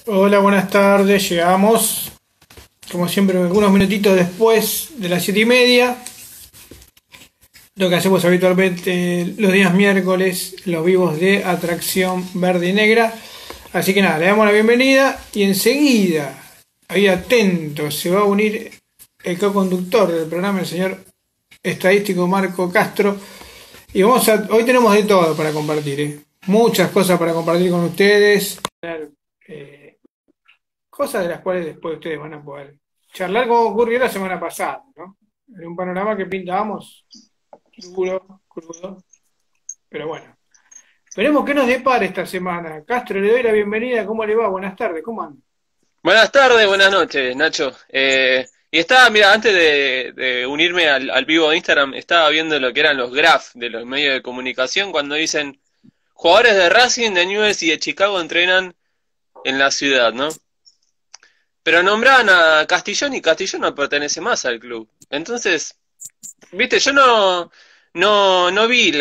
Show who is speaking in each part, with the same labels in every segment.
Speaker 1: Hola, buenas tardes. Llegamos, como siempre, unos minutitos después de las 7:30. Lo que hacemos habitualmente los días miércoles, los vivos de Atracción Verde y Negra. Así que nada, le damos la bienvenida y enseguida, ahí atento, se va a unir el co-conductor del programa, el señor estadístico Marco Castro. Y hoy tenemos de todo para compartir, ¿eh? Muchas cosas para compartir con ustedes. Eh, Cosas de las cuales después ustedes van a poder charlar como ocurrió la semana pasada, ¿no? En un panorama que pintábamos duro, crudo, pero bueno. Veremos qué nos depara esta semana. Castro, le doy la bienvenida. ¿Cómo le va? Buenas tardes, ¿cómo anda?
Speaker 2: Buenas tardes, buenas noches, Nacho. Y estaba, mira, antes de unirme al vivo de Instagram, estaba viendo lo que eran los graphs de los medios de comunicación cuando dicen jugadores de Racing, de Newell's y de Chicago entrenan en la ciudad, ¿no? Pero nombraban a Castillón y Castillón no pertenece más al club. Entonces, viste, yo no vi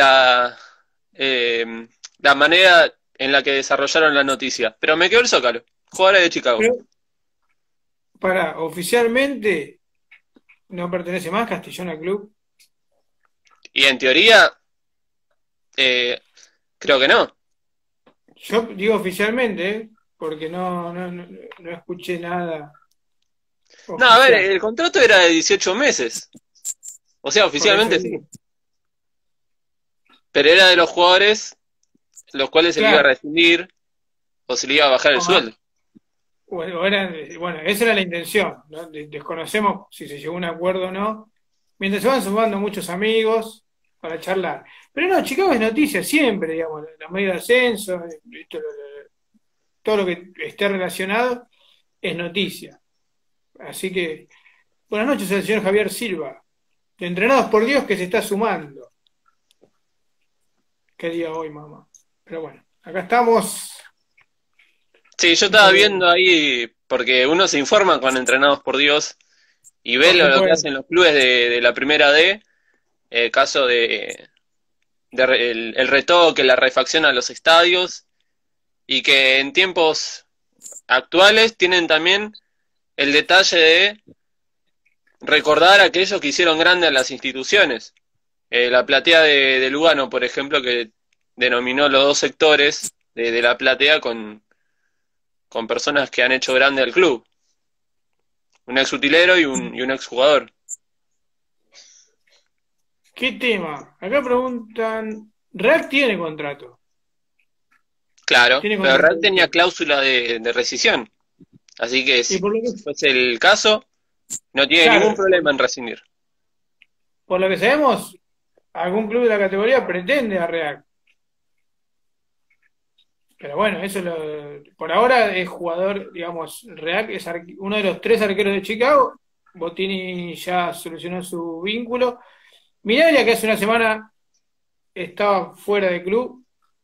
Speaker 2: la manera en la que desarrollaron la noticia, pero me quedó el zócalo. Jugadores de Chicago.
Speaker 1: Pero, oficialmente no pertenece más Castellón al club.
Speaker 2: Y en teoría, Eh, creo que no.
Speaker 1: Yo digo oficialmente, ¿eh? Porque no escuché nada
Speaker 2: No, a ver,
Speaker 1: oficial.
Speaker 2: el contrato era de 18 meses. O sea,
Speaker 1: Por eso
Speaker 2: oficialmente sí.
Speaker 1: digo.
Speaker 2: Pero era de los jugadores los cuales se le iba a
Speaker 1: Claro.
Speaker 2: rescindir o se le iba a bajar el
Speaker 1: Ajá.
Speaker 2: sueldo.
Speaker 1: Bueno, esa era la intención, ¿no? Desconocemos si se llegó a un acuerdo o no. Mientras se van sumando muchos amigos para charlar. Pero no, Chicago es noticia siempre, digamos, la media de ascenso, todo lo que esté relacionado es noticia. Así que, buenas noches al señor Javier Silva, de Entrenados por Dios que se está sumando. Qué día hoy, mamá. Pero bueno, acá estamos.
Speaker 2: Sí, yo estaba viendo ahí, porque uno se informa con Entrenados por Dios y ve
Speaker 1: Por
Speaker 2: lo que
Speaker 1: supuesto.
Speaker 2: hacen los clubes de la primera D, caso el retoque, la refacción a los estadios, y que en tiempos actuales tienen también el detalle de recordar a aquellos que hicieron grandes a las instituciones. La platea de Lugano, por ejemplo, que denominó los dos sectores de la platea con personas que han hecho grande al club. Un ex utilero y un ex jugador.
Speaker 1: ¿Qué tema? Acá preguntan, ¿Real tiene contrato?
Speaker 2: Claro,
Speaker 1: Tiene
Speaker 2: pero
Speaker 1: contrato
Speaker 2: Real
Speaker 1: de
Speaker 2: tenía
Speaker 1: club.
Speaker 2: cláusula de rescisión. Así que
Speaker 1: Y
Speaker 2: si fuese el caso, no tiene ningún
Speaker 1: claro,
Speaker 2: problema en rescindir.
Speaker 1: por lo que sabemos, algún club de la categoría pretende a Real. Pero bueno, por ahora es jugador, digamos, Real, que es uno de los tres arqueros de Chicago. Bottini ya solucionó su vínculo. Minaglia, que hace una semana estaba fuera de club,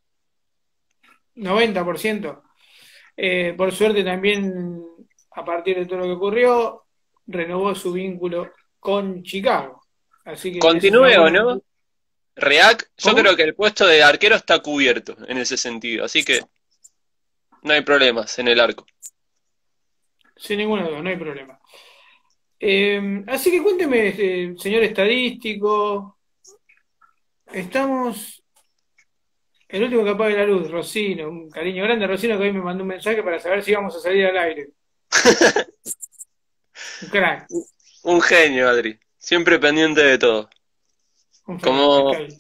Speaker 1: 90%. Por suerte también, a partir de todo lo que ocurrió, renovó su vínculo con Chicago. Así que esa es una
Speaker 2: Continúe o
Speaker 1: buena
Speaker 2: no,
Speaker 1: noticia.
Speaker 2: Reac, yo
Speaker 1: ¿Cómo?
Speaker 2: creo que el puesto de arquero está cubierto en ese sentido. Así que no hay problemas en el arco.
Speaker 1: Sin ninguna duda, no hay problema. Así que cuénteme, señor estadístico, estamos, el último que apague la luz, Rocino, un cariño grande a Rocino que hoy me mandó un mensaje para saber si íbamos a salir al aire. Un crack,
Speaker 2: Un genio, Adri. Siempre pendiente de todo.
Speaker 1: un fenómeno, está
Speaker 2: Como,
Speaker 1: ahí.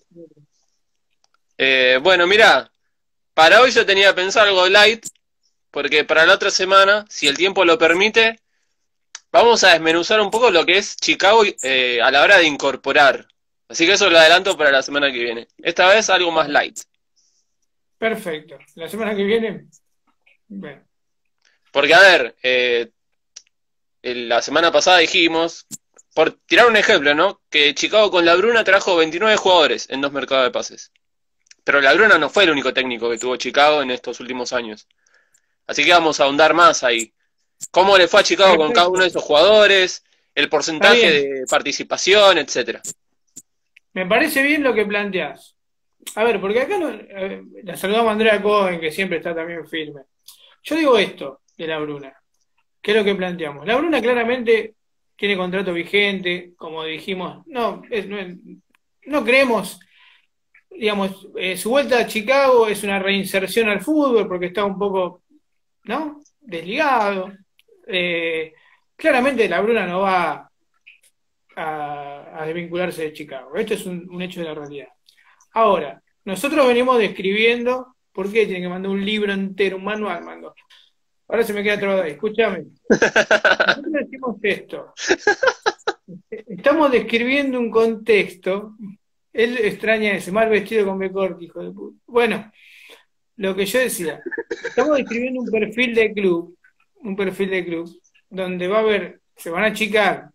Speaker 2: bueno, mira, para hoy yo tenía pensado algo light, porque para la otra semana, si el tiempo lo permite, vamos a desmenuzar un poco lo que es Chicago a la hora de incorporar. Así que eso lo adelanto para la semana que viene. Esta vez algo más light.
Speaker 1: Perfecto. La semana que viene, bueno,
Speaker 2: Porque, a ver, la semana pasada dijimos, por tirar un ejemplo, ¿no? Que Chicago con la Bruna trajo 29 jugadores en dos mercados de pases. Pero la Bruna no fue el único técnico que tuvo Chicago en estos últimos años. Así que vamos a ahondar más ahí. ¿Cómo le fue a Chicago con cada uno de
Speaker 1: perfecto.
Speaker 2: esos jugadores? El
Speaker 1: Está
Speaker 2: porcentaje
Speaker 1: bien.
Speaker 2: de participación, etcétera.
Speaker 1: Me parece bien lo que planteás. A ver, porque acá la saludamos a Andrea Cohen, que siempre está también firme. Yo digo esto de la Bruna, ¿qué es lo que planteamos? La Bruna claramente tiene contrato vigente, como dijimos, no creemos, digamos, su vuelta a Chicago es una reinserción al fútbol porque está un poco, ¿no? Desligado. Eh, Claramente la Bruna no va a desvincularse de Chicago. Esto es un hecho de la realidad. Ahora, nosotros venimos describiendo, ¿por qué tienen que mandar un libro entero, un manual, mando? Ahora se me queda trabado ahí, escúchame. Nosotros decimos esto, estamos describiendo un contexto, él extraña ese, mal vestido con Becorti, hijo de puta. Bueno, lo que yo decía, estamos describiendo un perfil de club, donde va a haber, se van a achicar,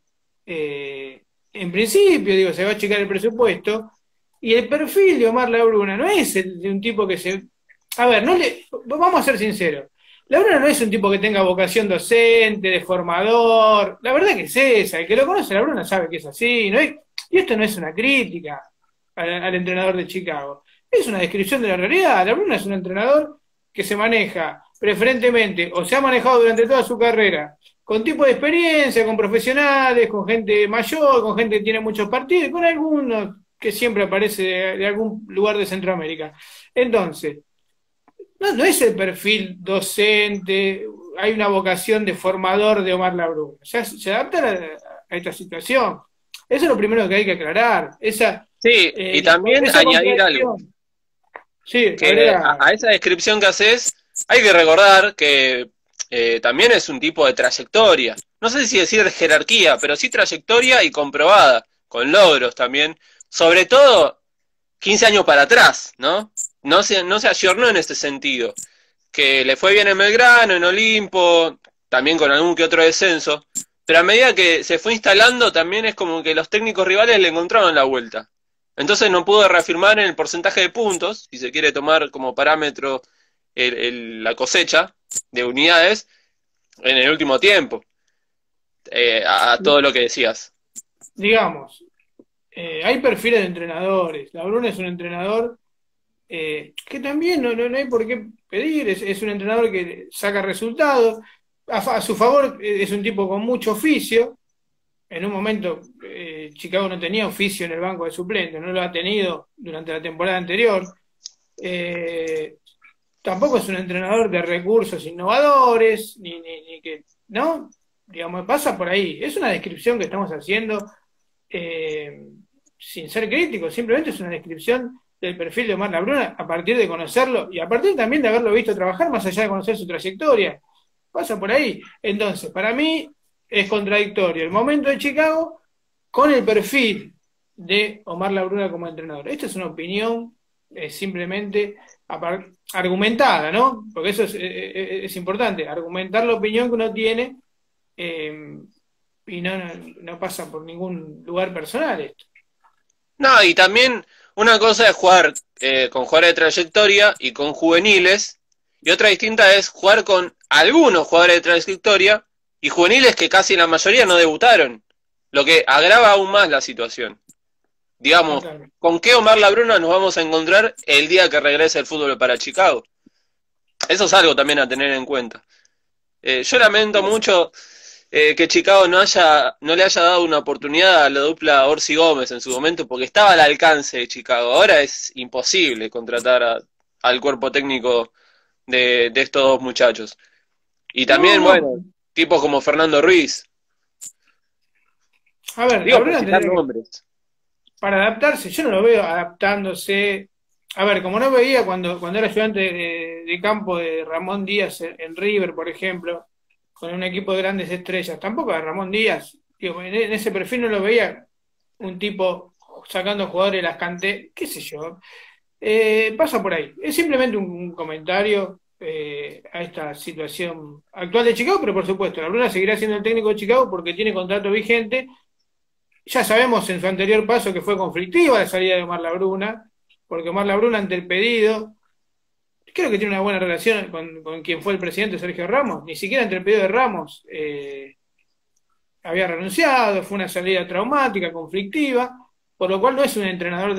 Speaker 1: en principio, digo, se va a achicar el presupuesto, y el perfil de Omar Labruna no es el de un tipo que se... A ver, vamos a ser sinceros, Labruna no es un tipo que tenga vocación docente, de formador, la verdad que es esa, el que lo conoce a Labruna sabe que es así, y esto no es una crítica al entrenador de Chicago. Es una descripción de la realidad. La Bruna es un entrenador que se maneja preferentemente, o se ha manejado durante toda su carrera, con tipo de experiencia, con profesionales, con gente mayor, con gente que tiene muchos partidos, con algunos que siempre aparece de algún lugar de Centroamérica. Entonces, no es el perfil docente, hay una vocación de formador de Omar Labruna. Se adapta a esta situación. Eso es lo primero que hay que aclarar.
Speaker 2: Sí, y también
Speaker 1: Esa
Speaker 2: añadir algo,
Speaker 1: contradicción. Sí,
Speaker 2: que
Speaker 1: agrega.
Speaker 2: a esa descripción que haces hay que recordar que también es un tipo de trayectoria. No sé si decir de jerarquía, pero sí trayectoria y comprobada, con logros también. Sobre todo 15 años para atrás, ¿no? No se ayornó en este sentido. Que le fue bien en Belgrano, en Olimpo, también con algún que otro descenso. Pero a medida que se fue instalando, también es como que los técnicos rivales le encontraron la vuelta. Entonces no pudo reafirmar en el porcentaje de puntos, si se quiere tomar como parámetro la cosecha de unidades, en el último tiempo, a todo lo que decías.
Speaker 1: Digamos, hay perfiles de entrenadores. La Bruna es un entrenador que también no hay por qué pedir, es un entrenador que saca resultados. A su favor, es un tipo con mucho oficio. En un momento, Chicago no tenía oficio en el banco de suplentes, no lo ha tenido durante la temporada anterior. Eh, Tampoco es un entrenador de recursos innovadores, ni que, ¿no? Digamos, pasa por ahí. Es una descripción que estamos haciendo eh, sin ser críticos, simplemente es una descripción del perfil de Omar Labruna a partir de conocerlo y a partir también de haberlo visto trabajar, más allá de conocer su trayectoria. Pasa por ahí. Entonces, para mí es contradictorio el momento de Chicago con el perfil de Omar Labruna como entrenador. Esta es una opinión simplemente argumentada, ¿no? Porque eso es importante, argumentar la opinión que uno tiene eh, y no pasa por ningún lugar personal esto.
Speaker 2: No, y también una cosa es jugar con jugadores de trayectoria y con juveniles, y otra distinta es jugar con algunos jugadores de trayectoria y juveniles que casi la mayoría no debutaron, lo que agrava aún más la situación. Digamos,
Speaker 1: Totalmente.
Speaker 2: ¿con qué Omar Labruna nos vamos a encontrar el día que regrese el fútbol para Chicago? Eso es algo también a tener en cuenta. Yo lamento mucho que Chicago no le haya dado una oportunidad a la dupla Orsi Gómez en su momento, porque estaba al alcance de Chicago. Ahora es imposible contratar al cuerpo técnico de estos dos muchachos. Y
Speaker 1: No,
Speaker 2: también,
Speaker 1: no.
Speaker 2: bueno, tipos como Fernando Ruiz.
Speaker 1: A ver,
Speaker 2: Digo, por
Speaker 1: Labruna
Speaker 2: citar
Speaker 1: tendría que,
Speaker 2: nombres.
Speaker 1: para adaptarse, yo no lo veo adaptándose. A ver, como no veía cuando era ayudante de campo de Ramón Díaz en River, por ejemplo, con un equipo de grandes estrellas, tampoco a Ramón Díaz, digo, en ese perfil no lo veía un tipo sacando jugadores de las canteras, qué sé yo. Pasa por ahí. Es simplemente un comentario a esta situación actual de Chicago, pero por supuesto, la Bruna seguirá siendo el técnico de Chicago porque tiene contrato vigente. Ya sabemos en su anterior paso que fue conflictiva la salida de Omar Labruna, porque Omar Labruna ante el pedido, creo que tiene una buena relación con quien fue el presidente Sergio Ramos, ni siquiera ante el pedido de Ramos había renunciado, fue una salida traumática, conflictiva, por lo cual no es un entrenador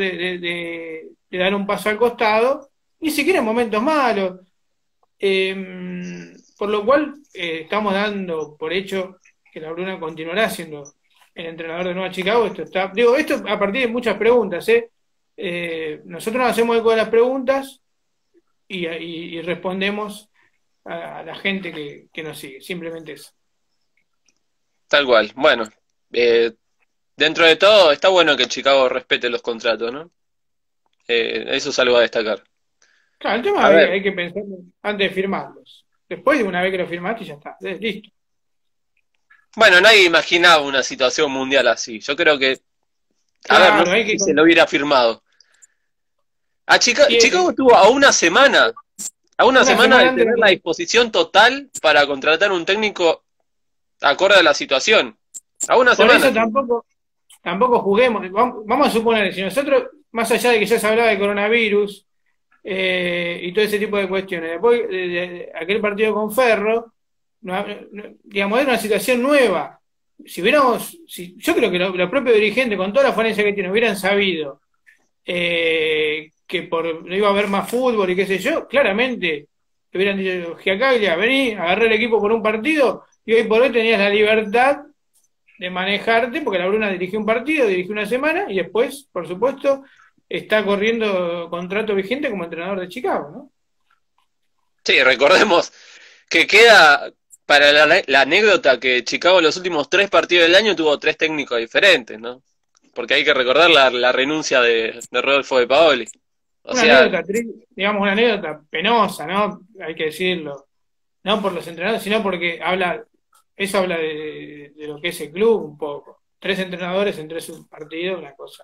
Speaker 1: de dar un paso al costado, ni siquiera en momentos malos. por lo cual estamos dando por hecho que la Bruna continuará siendo el entrenador de Nueva Chicago. Esto a partir de muchas preguntas, nosotros nos hacemos eco de las preguntas y respondemos a la gente que nos sigue, simplemente eso.
Speaker 2: Tal cual. Bueno, dentro de todo está bueno que Chicago respete los contratos, ¿no? Eso es algo a destacar.
Speaker 1: Claro, el tema
Speaker 2: A
Speaker 1: es que
Speaker 2: ver,
Speaker 1: hay que pensar antes de firmarlos. Después de una vez que lo firmaste, ya está, listo.
Speaker 2: bueno, nadie imaginaba una situación mundial así. Yo creo que, a ver, no
Speaker 1: Claro,
Speaker 2: sé
Speaker 1: hay
Speaker 2: si
Speaker 1: que...
Speaker 2: se lo hubiera firmado. Chicago
Speaker 1: Y,
Speaker 2: estuvo a una
Speaker 1: una
Speaker 2: semana
Speaker 1: semana
Speaker 2: de
Speaker 1: antes
Speaker 2: tener la disposición total para contratar un técnico acorde a la situación. A una
Speaker 1: por
Speaker 2: semana.
Speaker 1: eso tampoco juguemos. Vamos a suponer, si nosotros, más allá de que ya se hablaba de coronavirus y todo ese tipo de cuestiones, después de aquel partido con Ferro, digamos, era una situación nueva. Yo creo que los propios dirigentes, con toda la falencia que tienen, hubieran sabido que no iba a haber más fútbol y qué sé yo, claramente te hubieran dicho, Giacaglia, vení, agarré el equipo por un partido y hoy por hoy tenías la libertad de manejarte, porque la Bruna dirigió un partido, dirigió una semana y después, por supuesto, está corriendo contrato vigente como entrenador de Chicago, ¿no?
Speaker 2: Sí, recordemos que queda para la anécdota que Chicago los últimos 3 partidos del año tuvo 3 técnicos diferentes, ¿no? Porque hay que recordar la renuncia de Rodolfo De Paoli. O
Speaker 1: Una
Speaker 2: sea,
Speaker 1: anécdota, digamos, una anécdota penosa, ¿no? Hay que decirlo. No por los entrenadores, sino porque eso habla de lo que es el club un poco. 3 entrenadores en 3 partidos, una cosa.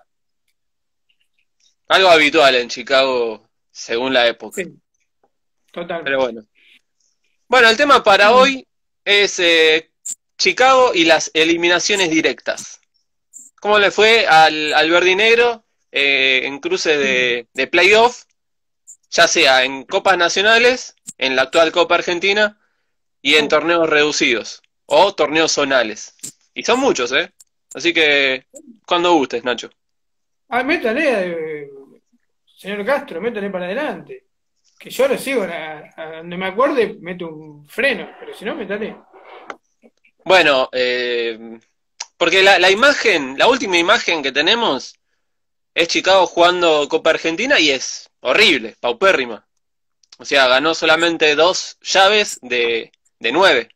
Speaker 2: algo habitual en Chicago según la época.
Speaker 1: Sí,
Speaker 2: Pero
Speaker 1: totalmente.
Speaker 2: bueno. Bueno, el tema para hoy es Chicago y las eliminaciones directas. ¿Cómo le fue al verde y negro en cruces de playoff, ya sea en copas nacionales, en la actual Copa Argentina y en torneos reducidos o torneos zonales? Y son muchos, ¿eh? Así que cuando gustes, Nacho.
Speaker 1: Métale, señor Castro, métale para adelante. Que yo lo sigo, a donde me acuerde, meto un freno, pero si no, métale.
Speaker 2: Bueno, porque la imagen, la última imagen que tenemos es Chicago jugando Copa Argentina y es horrible, paupérrima. O sea, ganó solamente 2 llaves de 9.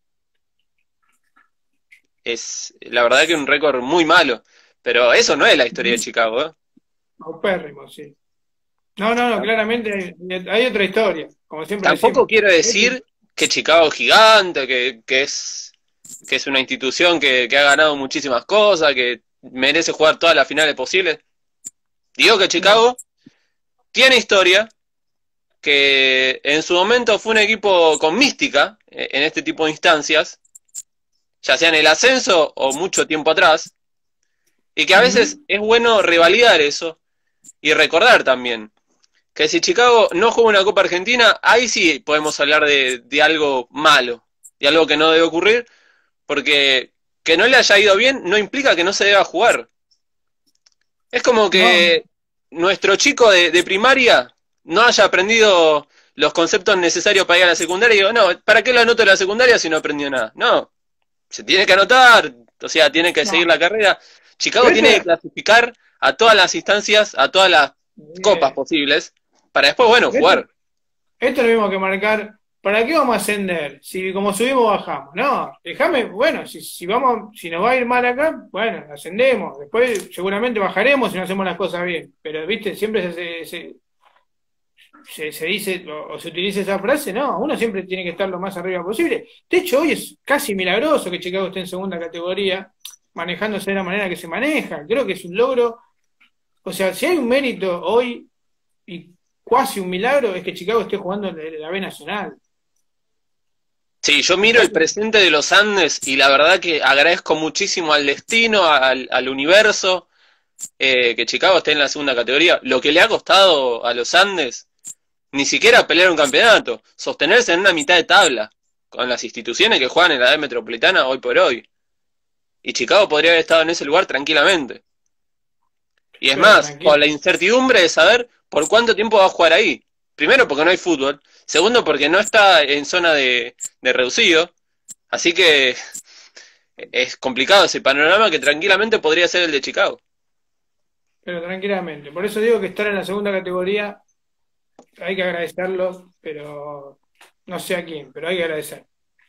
Speaker 2: Es la verdad que un récord muy malo. Pero eso no es la historia de Chicago, ¿eh?
Speaker 1: Paupérrimo, sí. No, claramente hay otra historia, como siempre
Speaker 2: Tampoco
Speaker 1: decimos.
Speaker 2: quiero decir que Chicago es gigante, que es una institución que ha ganado muchísimas cosas, que merece jugar todas las finales posibles. Digo que
Speaker 1: No,
Speaker 2: Chicago tiene historia, que en su momento fue un equipo con mística en este tipo de instancias, ya sea en el ascenso o mucho tiempo atrás, y que a veces
Speaker 1: ujú.
Speaker 2: es bueno revalidar eso y recordar también que si Chicago no juega una Copa Argentina, ahí sí podemos hablar de algo malo, de algo que no debe ocurrir, porque que no le haya ido bien no implica que no se deba jugar. Es como
Speaker 1: No,
Speaker 2: que nuestro chico de primaria no haya aprendido los conceptos necesarios para ir a la secundaria y digo, no, ¿para qué lo anoto en la secundaria si no aprendió nada? No, se tiene que anotar, o sea, tiene que seguir
Speaker 1: no.
Speaker 2: la carrera. Chicago
Speaker 1: Pero
Speaker 2: tiene que clasificar a todas las instancias, a todas las copas posibles, para después, bueno,
Speaker 1: esto,
Speaker 2: jugar.
Speaker 1: esto es lo mismo que marcar. ¿Para qué vamos a ascender? Si como subimos, bajamos. No, déjame, bueno, si nos va a ir mal acá, bueno, ascendemos. Después seguramente bajaremos si no hacemos las cosas bien. Pero, viste, siempre se dice o se utiliza esa frase, no, uno siempre tiene que estar lo más arriba posible. De hecho, hoy es casi milagroso que Chicago esté en segunda categoría, manejándose de la manera que se maneja. Creo que es un logro. O sea, si hay un mérito hoy y casi un milagro, es que Chicago esté jugando en la B Nacional.
Speaker 2: Sí, yo miro
Speaker 1: Acá,
Speaker 2: el presente de los Andes y la verdad que agradezco muchísimo al destino, al universo, que Chicago esté en la segunda categoría. Lo que le ha costado a los Andes, ni siquiera pelear un campeonato, sostenerse en una mitad de tabla, con las instituciones que juegan en la D metropolitana hoy por hoy. Y Chicago podría haber estado en ese lugar tranquilamente. Y es
Speaker 1: pero
Speaker 2: más, con
Speaker 1: tranquilo.
Speaker 2: la incertidumbre de saber por cuánto tiempo va a jugar ahí. Primero porque no hay fútbol, segundo porque no está en zona de reducido. Así que es complicado ese panorama que tranquilamente podría ser el de Chicago.
Speaker 1: pero tranquilamente. Por eso digo que estar en la segunda categoría hay que agradecerlo, pero no sé a quién, pero hay que agradecer.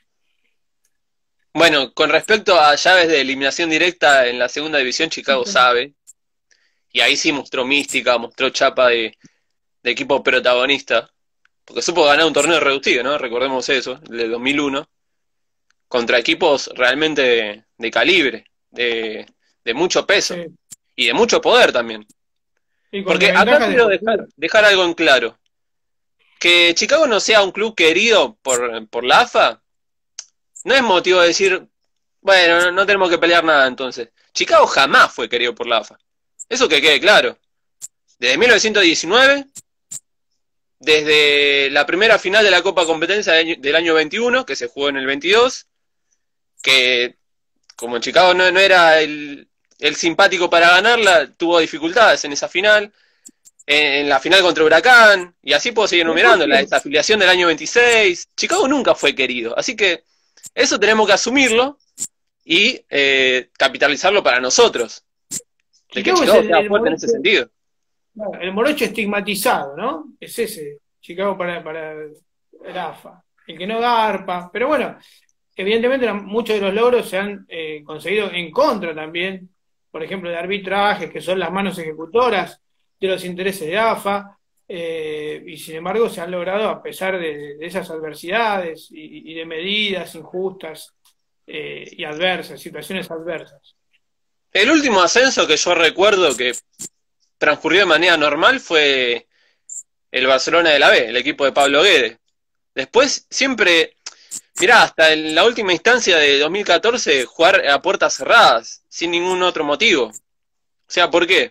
Speaker 2: Bueno, con respecto a llaves de eliminación directa en la segunda división, Chicago sabe, y ahí sí mostró mística, mostró chapa de equipo protagonista, porque supo ganar un torneo reducido, ¿no? Recordemos eso, el de 2001, contra equipos realmente de calibre, de mucho peso
Speaker 1: Sí.
Speaker 2: y de mucho poder también.
Speaker 1: Y con
Speaker 2: Porque acá
Speaker 1: desventaja
Speaker 2: quiero
Speaker 1: defensiva.
Speaker 2: dejar algo en claro. Que Chicago no sea un club querido por la AFA no es motivo de decir, bueno, no tenemos que pelear nada entonces. Chicago jamás fue querido por la AFA. Eso que quede claro. Desde 1919, desde la primera final de la Copa Competencia del año 21, que se jugó en el 22, que como Chicago no era el simpático para ganarla, tuvo dificultades en esa final. En la final contra Huracán, y así puedo seguir
Speaker 1: Después,
Speaker 2: enumerando, la desafiliación del año 26. Chicago nunca fue querido, así que eso tenemos que asumirlo y capitalizarlo para nosotros, de que
Speaker 1: Chicago es
Speaker 2: Chicago sea fuerte en ese sentido.
Speaker 1: el morocho estigmatizado, ¿no? Es ese, Chicago para el AFA. El que no garpa. Pero bueno, evidentemente muchos de los logros se han conseguido en contra también, por ejemplo, de arbitrajes, que son las manos ejecutoras de los intereses de AFA, y sin embargo se han logrado a pesar de esas adversidades y de medidas injustas y adversas, situaciones adversas.
Speaker 2: El último ascenso que yo recuerdo que transcurrió de manera normal fue el Barcelona de la B, el equipo de Pablo Guede. Después siempre, mirá, hasta en la última instancia de 2014 jugar a puertas cerradas, sin ningún otro motivo. O sea, ¿por qué?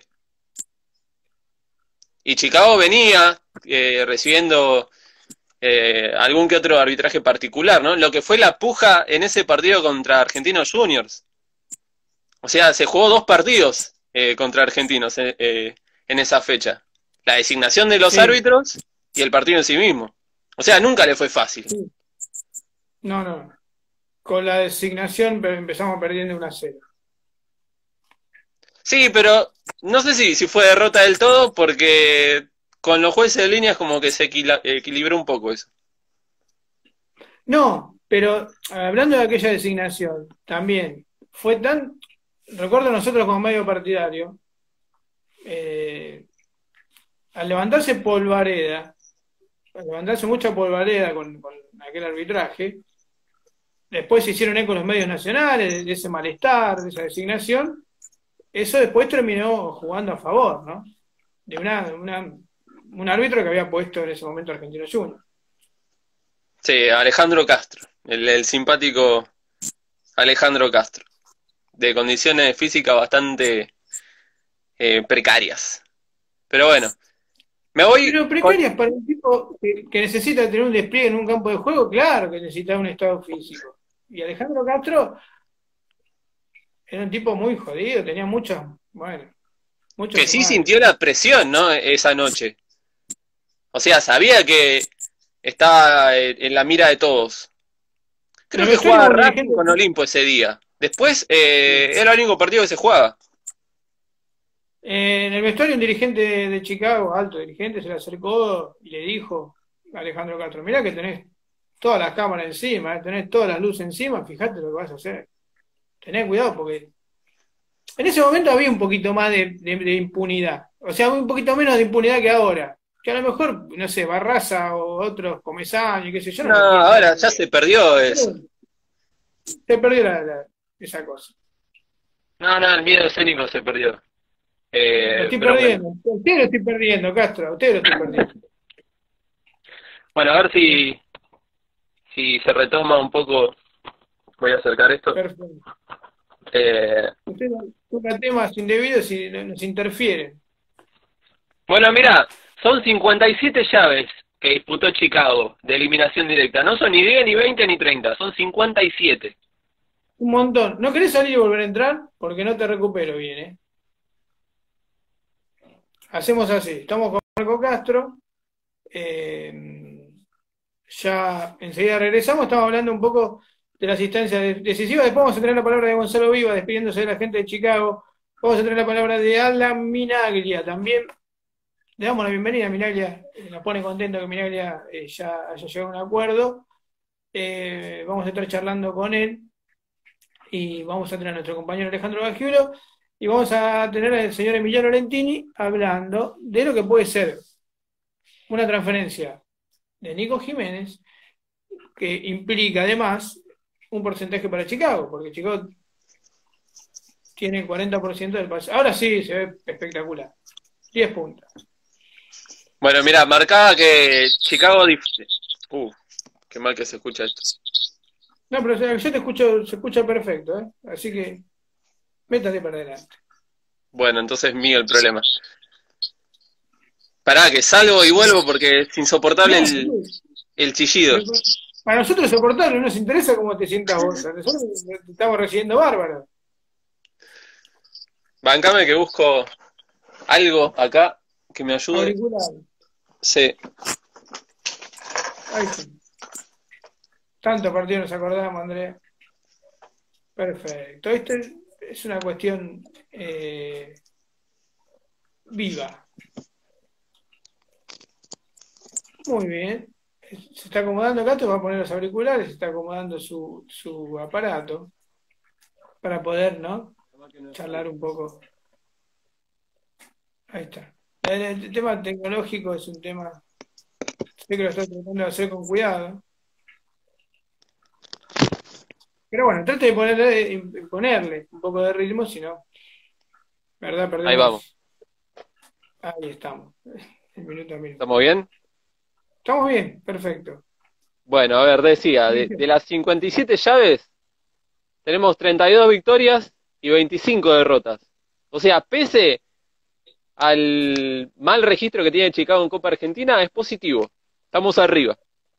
Speaker 2: Y Chicago venía recibiendo algún que otro arbitraje particular, ¿no? Lo que fue la puja en ese partido contra Argentinos Juniors. O sea, se jugó dos partidos contra Argentinos en esa fecha. La designación de los
Speaker 1: Sí,
Speaker 2: árbitros y el partido en sí mismo. O sea, nunca le fue fácil.
Speaker 1: sí. No, no. Con la designación empezamos perdiendo 1-0.
Speaker 2: Sí, pero no sé si fue derrota del todo porque con los jueces de línea es como que se equilibró un poco eso.
Speaker 1: No, pero hablando de aquella designación, también fue tan, recuerdo nosotros como medio partidario, eh, al levantarse polvareda, al levantarse mucha polvareda con aquel arbitraje, después se hicieron eco los medios nacionales de ese malestar, de esa designación, eso después terminó jugando a favor, ¿no? De un árbitro que había puesto en ese momento Argentino Juniors.
Speaker 2: Sí, Alejandro Castro, el simpático Alejandro Castro, de condiciones físicas bastante precarias. Pero bueno, me voy
Speaker 1: Pero
Speaker 2: con...
Speaker 1: precarias para un tipo que necesita tener un despliegue en un campo de juego, claro que necesita un estado físico. Y Alejandro Castro era un tipo muy jodido, tenía muchos, bueno,
Speaker 2: que
Speaker 1: muchos
Speaker 2: sí
Speaker 1: males.
Speaker 2: sintió la presión, ¿no? Esa noche. O sea, sabía que estaba en la mira de todos.
Speaker 1: En
Speaker 2: Creo
Speaker 1: el
Speaker 2: que
Speaker 1: vestuario
Speaker 2: jugaba
Speaker 1: hubo un
Speaker 2: Racing
Speaker 1: dirigente,
Speaker 2: con Olimpo ese día. Después
Speaker 1: sí.
Speaker 2: era el único partido que se jugaba.
Speaker 1: En el vestuario un dirigente de Chicago, alto dirigente, se le acercó y le dijo a Alejandro Castro, mirá que tenés todas las cámaras encima, tenés todas las luces encima, fíjate lo que vas a hacer. Tenés cuidado porque en ese momento había un poquito más de impunidad. O sea, un poquito menos de impunidad que ahora. Que a lo mejor, no sé, Barraza o otros Comesaña, qué sé yo, no
Speaker 2: No,
Speaker 1: lo quieren
Speaker 2: ahora
Speaker 1: tener
Speaker 2: ya
Speaker 1: bien.
Speaker 2: se perdió eso.
Speaker 1: Pero se perdió esa cosa.
Speaker 2: No, no, el miedo escénico se perdió.
Speaker 1: Lo estoy
Speaker 2: Pero bueno.
Speaker 1: perdiendo. Usted lo estoy perdiendo, Castro. A usted lo estoy perdiendo.
Speaker 2: Bueno, a ver si se retoma un poco. Voy a acercar esto.
Speaker 1: Perfecto.
Speaker 2: Eh,
Speaker 1: Usted toca temas indebidos y nos interfieren.
Speaker 2: bueno, mira, son 57 llaves que disputó Chicago de eliminación directa. No son ni 10, ni 20, ni 30. Son 57.
Speaker 1: Un montón. ¿No querés salir y volver a entrar? Porque no te recupero bien, ¿eh? Hacemos así. Estamos con Marco Castro. Ya enseguida regresamos, estamos hablando un poco de las instancias decisivas. Después vamos a tener la palabra de Gonzalo Viva despidiéndose de la gente de Chicago. Vamos a tener la palabra de Alan Minaglia. También le damos la bienvenida a Minaglia. Nos pone contento que Minaglia ya haya llegado a un acuerdo. Vamos a estar charlando con él y vamos a tener a nuestro compañero Alejandro Bagiulo y vamos a tener al señor Emiliano Lentini hablando de lo que puede ser una transferencia de Nico Jiménez que implica además un porcentaje para Chicago, porque Chicago tiene el 40% del pase. Ahora sí se ve espectacular. 10 puntos.
Speaker 2: Bueno, mira, marcaba que Chicago... qué mal que se escucha esto.
Speaker 1: No, pero yo te escucho, se escucha perfecto, ¿eh? Así que métate para adelante.
Speaker 2: Bueno, entonces mío el problema. Pará, que salgo y vuelvo porque es insoportable el chillido.
Speaker 1: Para nosotros es soportable, no nos interesa cómo te sientas vos. Nosotros te estamos recibiendo bárbaro.
Speaker 2: Bancame que busco algo acá que me ayude.
Speaker 1: Auricular.
Speaker 2: Sí.
Speaker 1: Ahí sí. Tantos partidos nos acordamos, Andrea. Perfecto. Esto es una cuestión viva. Muy bien. Se está acomodando acá, te va a poner los auriculares, se está acomodando su aparato para poder, ¿no? Charlar un poco. Ahí está. El tema tecnológico es un tema, sé que lo estoy tratando de hacer con cuidado. Pero bueno, trate de ponerle un poco de ritmo, si no, ¿verdad? Perdemos.
Speaker 2: Ahí vamos.
Speaker 1: Ahí estamos. El minuto a minuto.
Speaker 2: ¿Estamos bien?
Speaker 1: Estamos bien, perfecto.
Speaker 2: Bueno, a ver, decía, de las 57 llaves, tenemos 32 victorias y 25 derrotas. O sea, pese al mal registro que tiene Chicago en Copa Argentina, es positivo. Estamos arriba.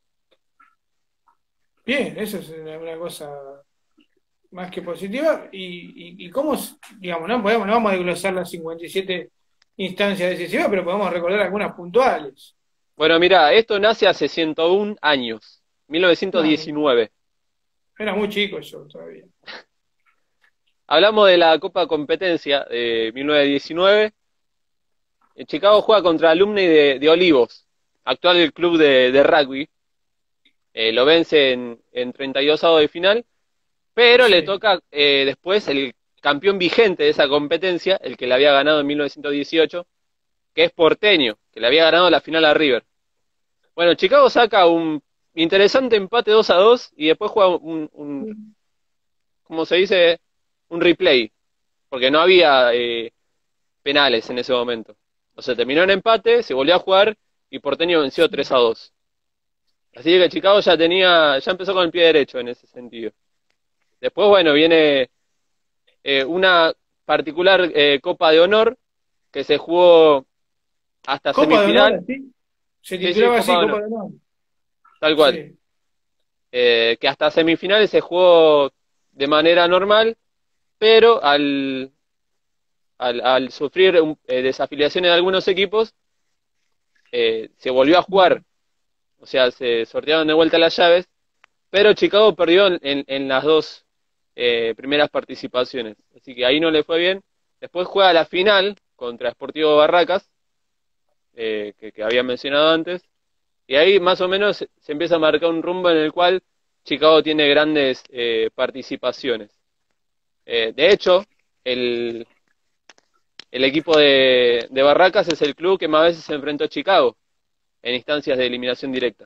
Speaker 1: Bien, eso es una cosa más que positiva. Y cómo, digamos, no vamos a desglosar las 57 instancias decisivas, pero podemos recordar algunas puntuales.
Speaker 2: Bueno, mira, esto nace hace 101 años, 1919.
Speaker 1: Era muy chico yo todavía.
Speaker 2: Hablamos de la Copa Competencia de 1919. Chicago juega contra Alumni de Olivos, actual club de rugby. Lo vence en 32avos de final, pero le toca después el campeón vigente de esa competencia, el que le había ganado en 1918, que es Porteño, que le había ganado la final a River. Bueno, Chicago saca un interesante empate 2-2 y después juega ¿cómo se dice? Un replay, porque no había penales en ese momento. O sea, terminó en empate, se volvió a jugar y Porteño venció 3-2. Así que Chicago ya empezó con el pie derecho en ese sentido. Después, bueno, viene una particular Copa de Honor que se jugó hasta
Speaker 1: Copa
Speaker 2: semifinal.
Speaker 1: De Honor, ¿sí? Se titulaba así, Copa de Honor.
Speaker 2: Tal cual.
Speaker 1: Sí.
Speaker 2: Que hasta semifinales se jugó de manera normal, pero al sufrir desafiliaciones de algunos equipos, se volvió a jugar. O sea, se sortearon de vuelta las llaves, pero Chicago perdió en las dos primeras participaciones. Así que ahí no le fue bien. Después juega la final contra Sportivo Barracas, que había mencionado antes. Y ahí más o menos se empieza a marcar un rumbo en el cual Chicago tiene grandes participaciones. De hecho, el equipo de Barracas es el club que más veces se enfrentó a Chicago en instancias de eliminación directa.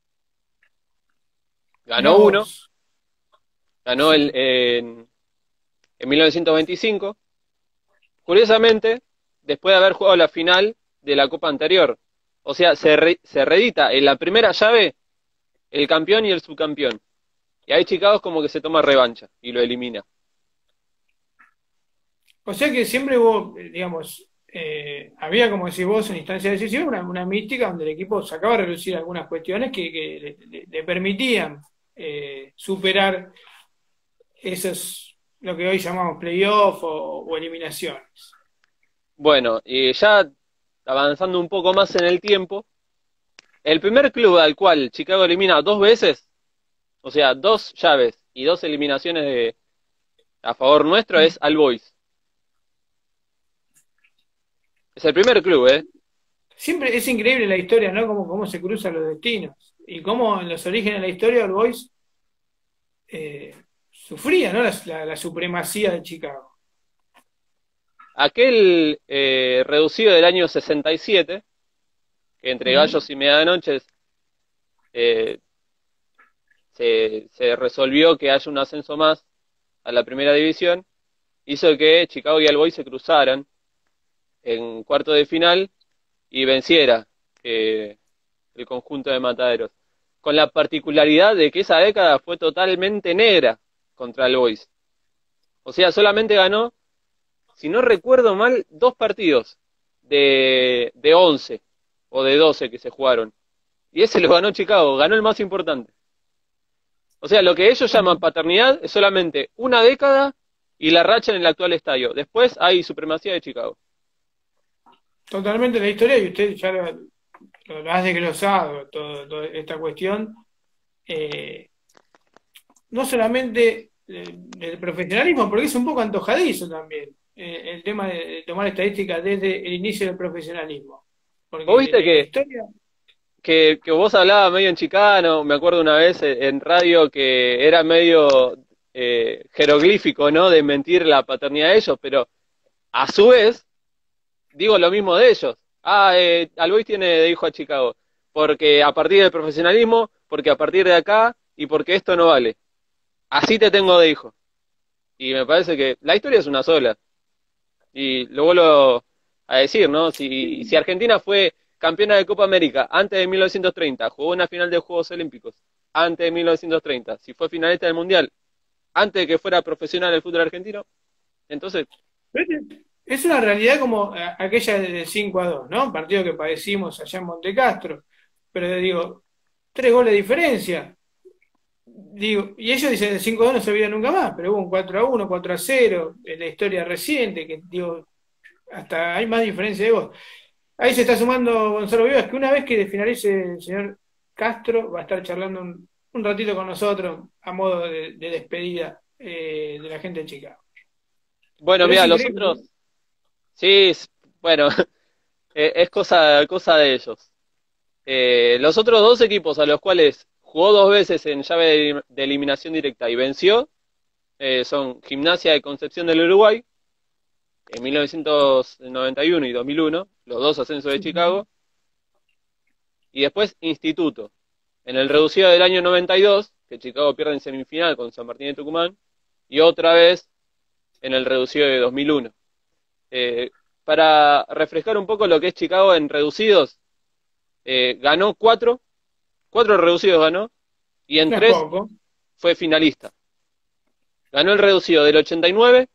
Speaker 2: Ganó uno, ganó en 1925. Curiosamente, después de haber jugado la final de la Copa anterior. O sea, se reedita en la primera llave el campeón y el subcampeón. Y ahí Chicago es como que se toma revancha y lo elimina.
Speaker 1: O sea que siempre hubo, digamos, había, como decís vos, en instancia decisiva, una mística donde el equipo sacaba a relucir algunas cuestiones que le permitían superar esos, lo que hoy llamamos playoff o eliminaciones.
Speaker 2: Bueno, ya avanzando un poco más en el tiempo, el primer club al cual Chicago elimina 2 veces, o sea, 2 llaves y 2 eliminaciones a favor nuestro es All Boys. Es el primer club, ¿eh?
Speaker 1: Siempre es increíble la historia, ¿no? Cómo se cruzan los destinos. Y cómo en los orígenes de la historia All Boys sufría, ¿no? La supremacía de Chicago.
Speaker 2: Aquel reducido del año 67, que entre
Speaker 1: Ujú.
Speaker 2: gallos y medianoches eh, se resolvió que haya un ascenso más a la primera división, hizo que Chicago y All Boys se cruzaran en cuarto de final y venciera el conjunto de Mataderos. Con la particularidad de que esa década fue totalmente negra contra el Boys. O sea, solamente ganó, si no recuerdo mal, 2 partidos de 11 o de 12 que se jugaron. Y ese lo ganó Chicago, ganó el más importante. O sea, lo que ellos llaman paternidad es solamente una década y la racha en el actual estadio. Después hay supremacía de Chicago.
Speaker 1: Totalmente la historia, y usted ya lo has desglosado, toda esta cuestión. eh, no solamente del profesionalismo, porque es un poco antojadizo también, el tema de tomar estadísticas desde el inicio del profesionalismo.
Speaker 2: ¿Vos
Speaker 1: Porque
Speaker 2: viste
Speaker 1: la historia,
Speaker 2: que vos hablabas medio en chicano? Me acuerdo una vez en radio que era medio jeroglífico, ¿no? De mentir la paternidad de ellos, pero a su vez digo lo mismo de ellos. Albois tiene de hijo a Chicago, porque a partir del profesionalismo, porque a partir de acá y porque esto no vale. Así te tengo de hijo. Y me parece que la historia es una sola. Y lo vuelvo a decir, ¿no? Si Argentina fue campeona de Copa América antes de 1930, jugó una final de Juegos Olímpicos antes de 1930, si fue finalista del Mundial antes de que fuera profesional el fútbol argentino, entonces,
Speaker 1: es una realidad como aquella del 5-2, ¿no? Un partido que padecimos allá en Montecastro. Pero digo, 3 goles de diferencia. Digo, y ellos dicen el 5-2 no se olvida nunca más, pero hubo un 4-1, 4-0 en la historia reciente, que digo, hasta hay más diferencia de vos. Ahí se está sumando Gonzalo Vivas, que una vez que finalice el señor Castro, va a estar charlando un ratito con nosotros a modo de despedida de la gente de Chicago.
Speaker 2: bueno,
Speaker 1: Pero es
Speaker 2: mira, los
Speaker 1: increíble,
Speaker 2: otros, sí, bueno, es cosa de ellos. Los otros 2 equipos a los cuales jugó 2 veces en llave de eliminación directa y venció son Gimnasia de Concepción del Uruguay en 1991 y 2001, los 2 ascensos de
Speaker 1: ¿no?
Speaker 2: Chicago, y después Instituto, en el reducido del año 92, que Chicago pierde en semifinal con San Martín de Tucumán, y otra vez en el reducido de 2001. Eh, para refrescar un poco lo que es Chicago en reducidos, ganó 4 reducidos ganó, y en
Speaker 1: No es
Speaker 2: 3
Speaker 1: poco.
Speaker 2: fue finalista. Ganó el reducido del 89,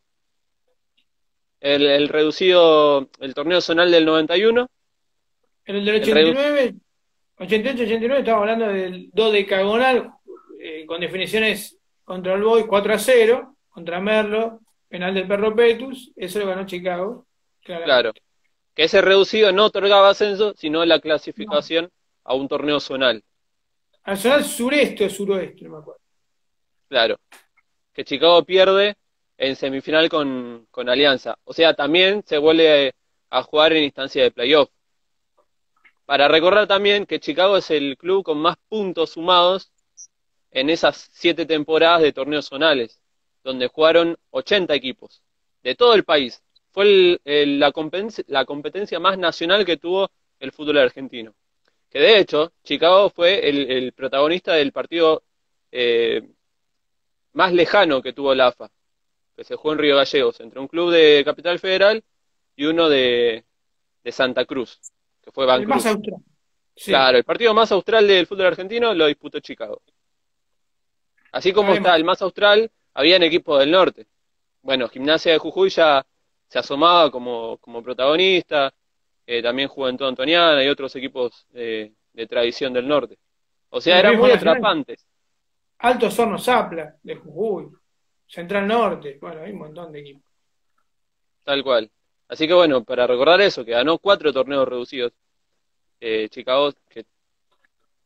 Speaker 2: el reducido, el torneo zonal del 91,
Speaker 1: En el del
Speaker 2: el redu
Speaker 1: 89, 88-89, estamos hablando del dodecagonal, con definiciones contra el Boy 4-0, contra Merlo, penal del Perro Petus, eso lo ganó Chicago,
Speaker 2: claro,
Speaker 1: claramente.
Speaker 2: que ese reducido no otorgaba ascenso, sino la
Speaker 1: No.
Speaker 2: clasificación a un torneo zonal,
Speaker 1: Al sonar sureste o suroeste, no me acuerdo.
Speaker 2: claro, que Chicago pierde en semifinal con Alianza. O sea, también se vuelve a jugar en instancia de playoff. Para recordar también que Chicago es el club con más puntos sumados en esas 7 temporadas de torneos zonales, donde jugaron 80 equipos de todo el país. Fue la competencia más nacional que tuvo el fútbol argentino. Que de hecho, Chicago fue el protagonista del partido eh, más lejano que tuvo la AFA, que se jugó en Río Gallegos, entre un club de Capital Federal y uno de Santa Cruz, que fue
Speaker 1: El más
Speaker 2: Cruz.
Speaker 1: austral, sí.
Speaker 2: Claro, el partido más austral del fútbol argentino lo disputó Chicago. Así como está
Speaker 1: Sabemos.
Speaker 2: el más austral, habían equipos del norte. Bueno, Gimnasia de Jujuy ya se asomaba como protagonista, también Juventud Antoniana y otros equipos de tradición del norte. O
Speaker 1: Y
Speaker 2: sea,
Speaker 1: los
Speaker 2: eran
Speaker 1: viejos
Speaker 2: muy
Speaker 1: nacionales,
Speaker 2: atrapantes,
Speaker 1: Alto Horno Zapla, de Jujuy, Central Norte, bueno, hay un montón de equipos.
Speaker 2: tal cual. Así que bueno, para recordar eso, que ganó 4 torneos reducidos, Chicago, que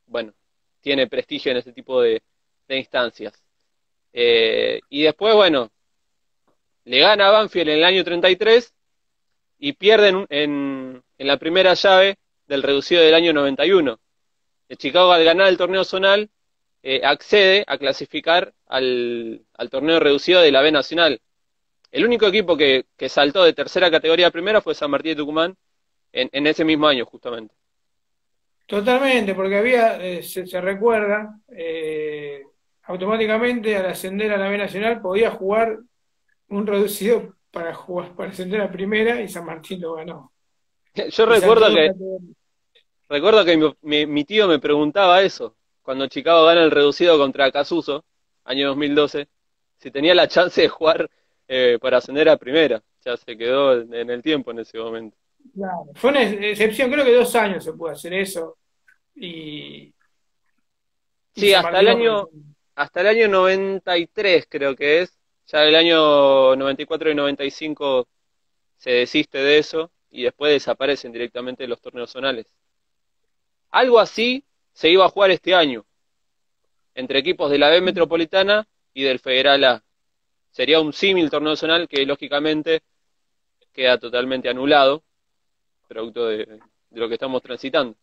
Speaker 2: bueno, tiene prestigio en ese tipo de instancias. Y después, bueno, le gana a Banfield en el año 33 y pierden en la primera llave del reducido del año 91. El Chicago, al ganar el torneo zonal, accede a clasificar al torneo reducido de la B Nacional. El único equipo que saltó de tercera categoría a primera fue San Martín de Tucumán en ese mismo año, justamente.
Speaker 1: Totalmente, porque había, se recuerda, automáticamente al ascender a la B Nacional podía jugar un reducido para jugar, para ascender a primera y San Martín lo ganó.
Speaker 2: Yo
Speaker 1: Y saltó
Speaker 2: recuerdo
Speaker 1: dos
Speaker 2: que,
Speaker 1: categorías.
Speaker 2: recuerdo que mi tío me preguntaba eso, cuando Chicago gana el reducido contra Casuso, año 2012, si tenía la chance de jugar para ascender a primera. Ya se quedó en el tiempo en ese momento.
Speaker 1: Claro. Fue una excepción, creo que 2 años se puede hacer eso. Y, y
Speaker 2: Sí,
Speaker 1: San Martín lo aprovechó.
Speaker 2: hasta el año 93 creo que es. Ya el año 94 y 95 se desiste de eso y después desaparecen directamente los torneos zonales. Algo así se iba a jugar este año, entre equipos de la B Metropolitana y del Federal A. Sería un símil torneo zonal que lógicamente queda totalmente anulado, producto de lo que estamos transitando.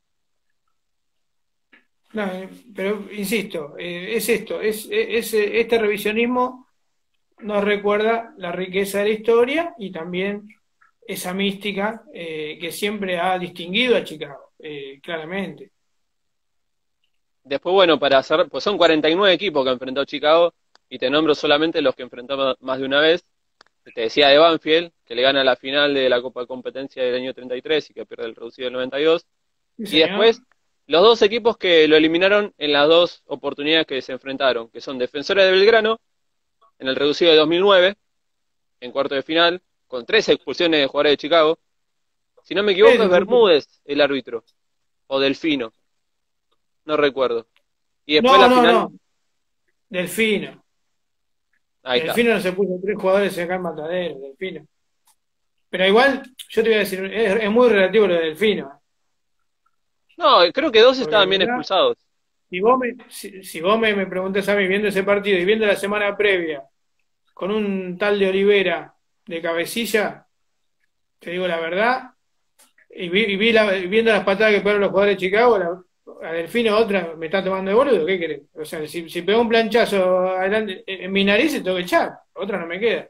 Speaker 1: No, pero insisto, es esto, este revisionismo nos recuerda la riqueza de la historia y también esa mística que siempre ha distinguido a Chicago, claramente.
Speaker 2: Después, bueno, para hacer, pues son 49 equipos que enfrentó Chicago y te nombro solamente los que enfrentó más de una vez. Te decía de Banfield, que le gana la final de la Copa de Competencia del año 33 y que pierde el reducido del 92.
Speaker 1: Sí,
Speaker 2: Y
Speaker 1: señor.
Speaker 2: después, los dos equipos que lo eliminaron en las dos oportunidades que se enfrentaron, que son Defensores de Belgrano, en el reducido de 2009, en cuarto de final, con 3 expulsiones de jugadores de Chicago. Si no me equivoco, es
Speaker 1: Eso, sí, sí.
Speaker 2: Bermúdez el árbitro, o Delfino, no recuerdo. Y después
Speaker 1: No,
Speaker 2: la
Speaker 1: no,
Speaker 2: final,
Speaker 1: no. Delfino.
Speaker 2: ahí está.
Speaker 1: Delfino no se puso tres jugadores acá en Matadero, Delfino. Pero igual, yo te voy a decir, es muy relativo lo de Delfino.
Speaker 2: No, creo que dos
Speaker 1: Porque de
Speaker 2: estaban bien
Speaker 1: verdad,
Speaker 2: expulsados.
Speaker 1: si vos me preguntás a mí viendo ese partido y viendo la semana previa con un tal de Olivera de cabecilla, te digo la verdad, y viendo las patadas que pegaron los jugadores de Chicago, a Delfino otra me está tomando de boludo, ¿qué querés? O sea, si pegó un planchazo adelante, en mi nariz, se tengo que echar, otra no me queda.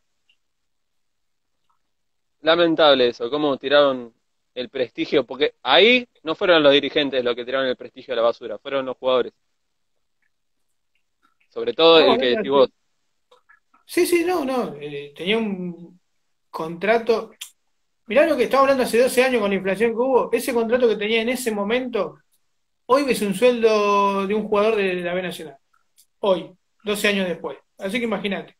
Speaker 2: Lamentable eso, cómo tiraron el prestigio, porque ahí no fueron los dirigentes los que tiraron el prestigio a la basura, fueron los jugadores. Sobre todo
Speaker 1: No,
Speaker 2: el
Speaker 1: no,
Speaker 2: que decís vos.
Speaker 1: sí, sí, no, no, tenía un contrato. Mirá lo que estaba hablando hace 12 años con la inflación que hubo. Ese contrato que tenía en ese momento, hoy ves un sueldo de un jugador de la B Nacional. Hoy, 12 años después. Así que imagínate.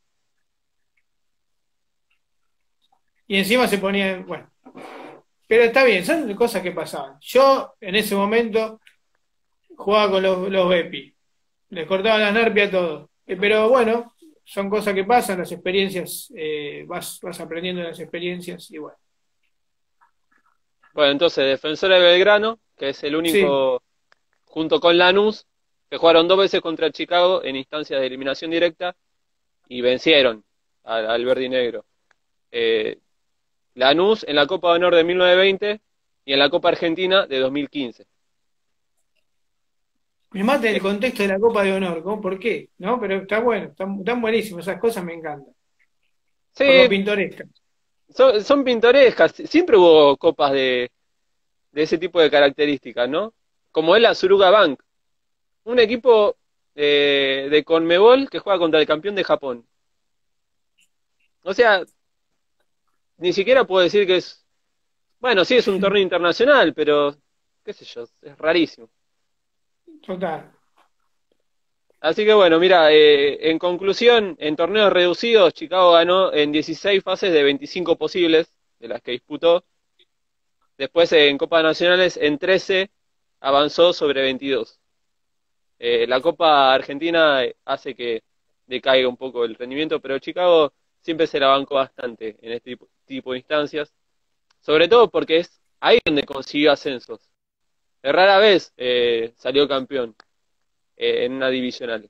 Speaker 1: Y encima se ponía, bueno, pero está bien, son cosas que pasaban. Yo en ese momento jugaba con los Bepi, les cortaba las narpias a todos. Pero bueno, son cosas que pasan, las experiencias, vas aprendiendo de las experiencias y bueno.
Speaker 2: Bueno, entonces, Defensor de Belgrano, que es el
Speaker 1: Sí,
Speaker 2: único, junto con Lanús, que jugaron 2 veces contra Chicago en instancias de eliminación directa y vencieron al verde y negro. Eh, Lanús en la Copa de Honor de 1920 y en la Copa Argentina de 2015.
Speaker 1: me mata el
Speaker 2: Eh,
Speaker 1: contexto de la Copa de Honor, ¿cómo? ¿Por qué? ¿No? Pero está bueno, están buenísimos, esas cosas me encantan. Por lo
Speaker 2: Sí,
Speaker 1: pintoresca.
Speaker 2: son pintorescas. Siempre hubo copas de ese tipo de características, ¿no? Como es la Suruga Bank, un equipo de Conmebol que juega contra el campeón de Japón. O sea, ni siquiera puedo decir que es, bueno, sí es un torneo internacional, pero qué sé yo, es rarísimo.
Speaker 1: Total.
Speaker 2: Así que bueno, mira, en conclusión, en torneos reducidos, Chicago ganó en 16 fases de 25 posibles, de las que disputó. Después en Copas Nacionales, en 13 avanzó sobre 22. La Copa Argentina hace que decaiga un poco el rendimiento, pero Chicago siempre se la bancó bastante en este tipo de instancias, sobre todo porque es ahí donde consiguió ascensos. Rara vez salió campeón en una divisional.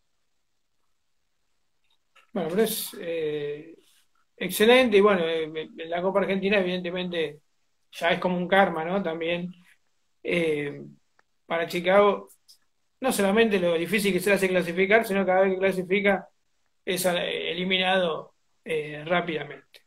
Speaker 1: Bueno, pero es excelente y bueno, en la Copa Argentina evidentemente ya es como un karma, ¿no? También eh, para Chicago, no solamente lo difícil que se le hace clasificar, sino cada vez que clasifica es eliminado rápidamente.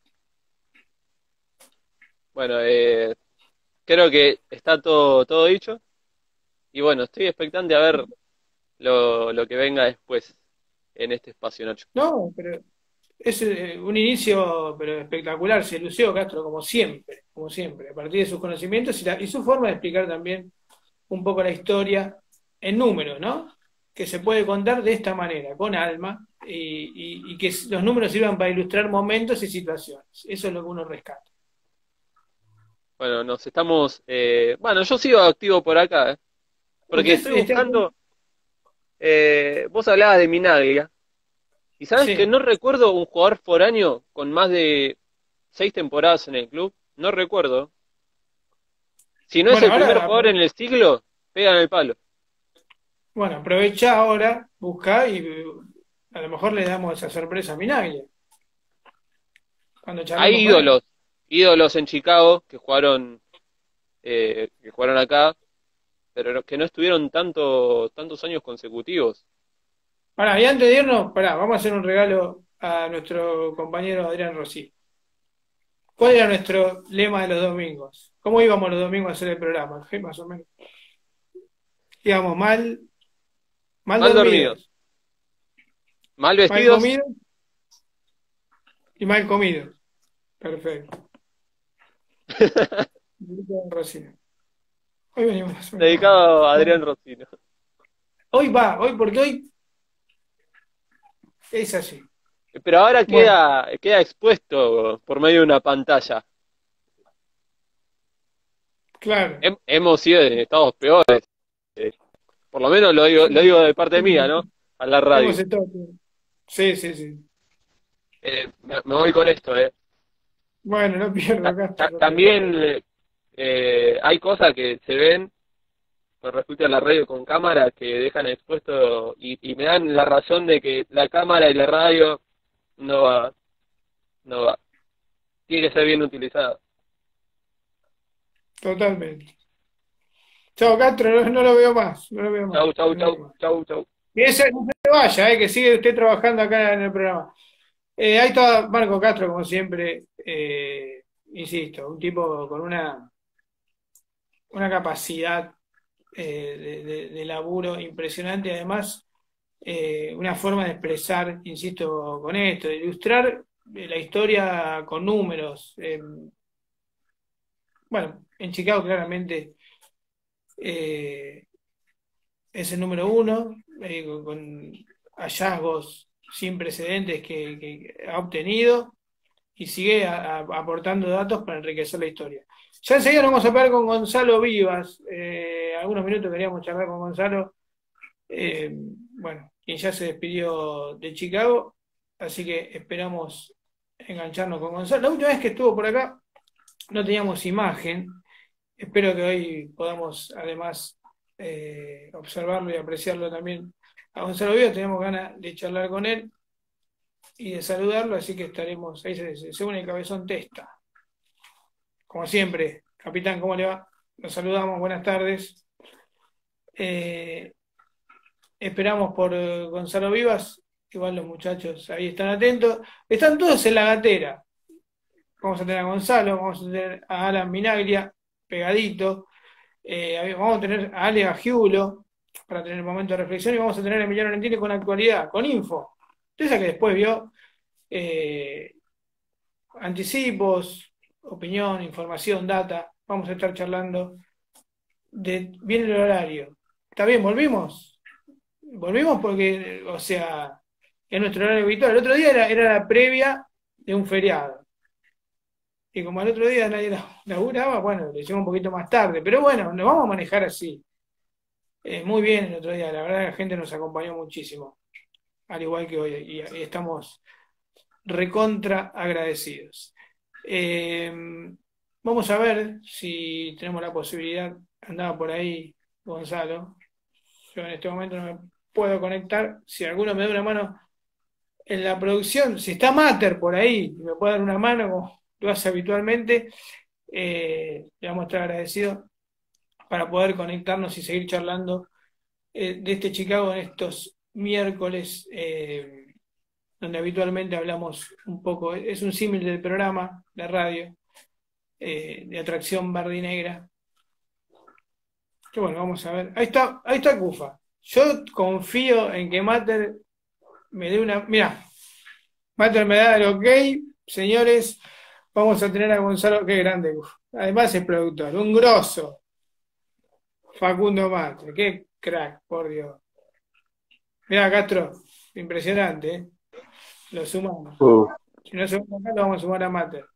Speaker 2: Bueno, creo que está todo dicho. Y bueno, estoy expectante a ver lo que venga después en este espacio, Nacho.
Speaker 1: No, pero es un inicio pero espectacular, se lució Castro como siempre, a partir de sus conocimientos y su forma de explicar también un poco la historia en números, ¿no? Que se puede contar de esta manera, con alma, y que los números sirvan para ilustrar momentos y situaciones. Eso es lo que uno rescata.
Speaker 2: Bueno, nos estamos... bueno, yo sigo activo por acá, porque
Speaker 1: Usted
Speaker 2: estoy
Speaker 1: está...
Speaker 2: buscando... vos hablabas de Minaglia, y sabes que
Speaker 1: Sí.
Speaker 2: no recuerdo un jugador foráneo con más de 6 temporadas en el club. No recuerdo. Si no es
Speaker 1: Bueno,
Speaker 2: el primer
Speaker 1: ahora,
Speaker 2: jugador en el siglo, pega en el palo.
Speaker 1: bueno, aprovecha ahora, busca y a lo mejor le damos esa sorpresa a Minaglia cuando charlemos
Speaker 2: Hay
Speaker 1: con él.
Speaker 2: ídolos en Chicago que jugaron acá, pero que no estuvieron tantos años consecutivos.
Speaker 1: Ahora, y antes de irnos, pará, vamos a hacer un regalo a nuestro compañero Adrián Rossi. ¿Cuál era nuestro lema de los domingos? ¿Cómo íbamos los domingos a hacer el programa? ¿Sí? Más o menos. Íbamos mal
Speaker 2: Mal dormidos,
Speaker 1: dormidos,
Speaker 2: mal
Speaker 1: mal
Speaker 2: vestidos,
Speaker 1: comidos y mal comidos. Perfecto. Rossi. Hoy venimos más o menos mal.
Speaker 2: dedicado a
Speaker 1: Bueno,
Speaker 2: Adrián Rossino.
Speaker 1: hoy porque hoy es así.
Speaker 2: Pero ahora
Speaker 1: Bueno,
Speaker 2: queda expuesto por medio de una pantalla.
Speaker 1: claro.
Speaker 2: Hemos sido en estados peores. Por lo menos lo
Speaker 1: Hemos,
Speaker 2: digo de parte mía,
Speaker 1: hemos,
Speaker 2: ¿no? A la
Speaker 1: hemos
Speaker 2: radio.
Speaker 1: estado. Sí, sí, sí.
Speaker 2: Me voy con esto, ¿eh?
Speaker 1: Bueno, no pierdo, Castro, no pierdo.
Speaker 2: También hay cosas que se ven con respecto a la radio con cámara que dejan expuesto y me dan la razón de que la cámara y la radio no va, no va. Tiene que ser bien utilizada.
Speaker 1: Totalmente. Chao, Castro, no, no lo veo más. No lo veo más.
Speaker 2: Chau, chau,
Speaker 1: No lo
Speaker 2: chau,
Speaker 1: veo más.
Speaker 2: chau, chau.
Speaker 1: Y ese no se vaya, que sigue usted trabajando acá en el programa. Ahí está Marco Castro, como siempre, insisto, un tipo con una capacidad de laburo impresionante, y además una forma de expresar, insisto, con esto, de ilustrar la historia con números. Bueno, en Chicago claramente eh, es el número uno, con hallazgos sin precedentes que ha obtenido y sigue aportando datos para enriquecer la historia. Ya enseguida nos vamos a hablar con Gonzalo Vivas. Algunos minutos queríamos charlar con Gonzalo, bueno, quien ya se despidió de Chicago, así que esperamos engancharnos con Gonzalo. La última vez que estuvo por acá no teníamos imagen. Espero que hoy podamos además observarlo y apreciarlo también a Gonzalo Vivas. Tenemos ganas de charlar con él y de saludarlo, así que estaremos, ahí se une el Cabezón Testa. Como siempre, capitán, ¿cómo le va? Los saludamos, buenas tardes. Eh, esperamos por Gonzalo Vivas, igual los muchachos ahí están atentos. Están todos en la gatera. Vamos a tener a Gonzalo, vamos a tener a Alan Minaglia, pegadito. Vamos a tener a Ale Giulo para tener un momento de reflexión y vamos a tener a Emiliano Lentini con actualidad, con info. Esa que después vio eh, anticipos, opinión, información, data. Vamos a estar charlando viene el horario. ¿Está bien? ¿Volvimos? Volvimos porque, o sea, es nuestro horario habitual. El otro día era la previa de un feriado. Y como el otro día nadie laburaba, bueno, lo hicimos un poquito más tarde. Pero bueno, nos vamos a manejar así. Muy bien el otro día, la verdad la gente nos acompañó muchísimo, al igual que hoy, y estamos recontra agradecidos. Eh, vamos a ver si tenemos la posibilidad andaba por ahí Gonzalo. Yo en este momento no me puedo conectar. Si alguno me da una mano en la producción, si está Mater por ahí, y me puede dar una mano como lo hace habitualmente, le vamos a estar agradecidos para poder conectarnos y seguir charlando de este Chicago en estos miércoles, donde habitualmente hablamos un poco, es un símil del programa, la radio, de Atracción Bardinegra. Que bueno, vamos a ver. Ahí está Cufa. Yo confío en que Mater me dé una. Mira, Mater me da el ok, señores. Vamos a tener a Gonzalo, qué grande. Uf. Además es productor, un grosso. Facundo Mater, qué crack, por Dios. Mira, Castro, impresionante, ¿eh? Lo sumamos. Si no sumamos acá, lo vamos a sumar a Mater.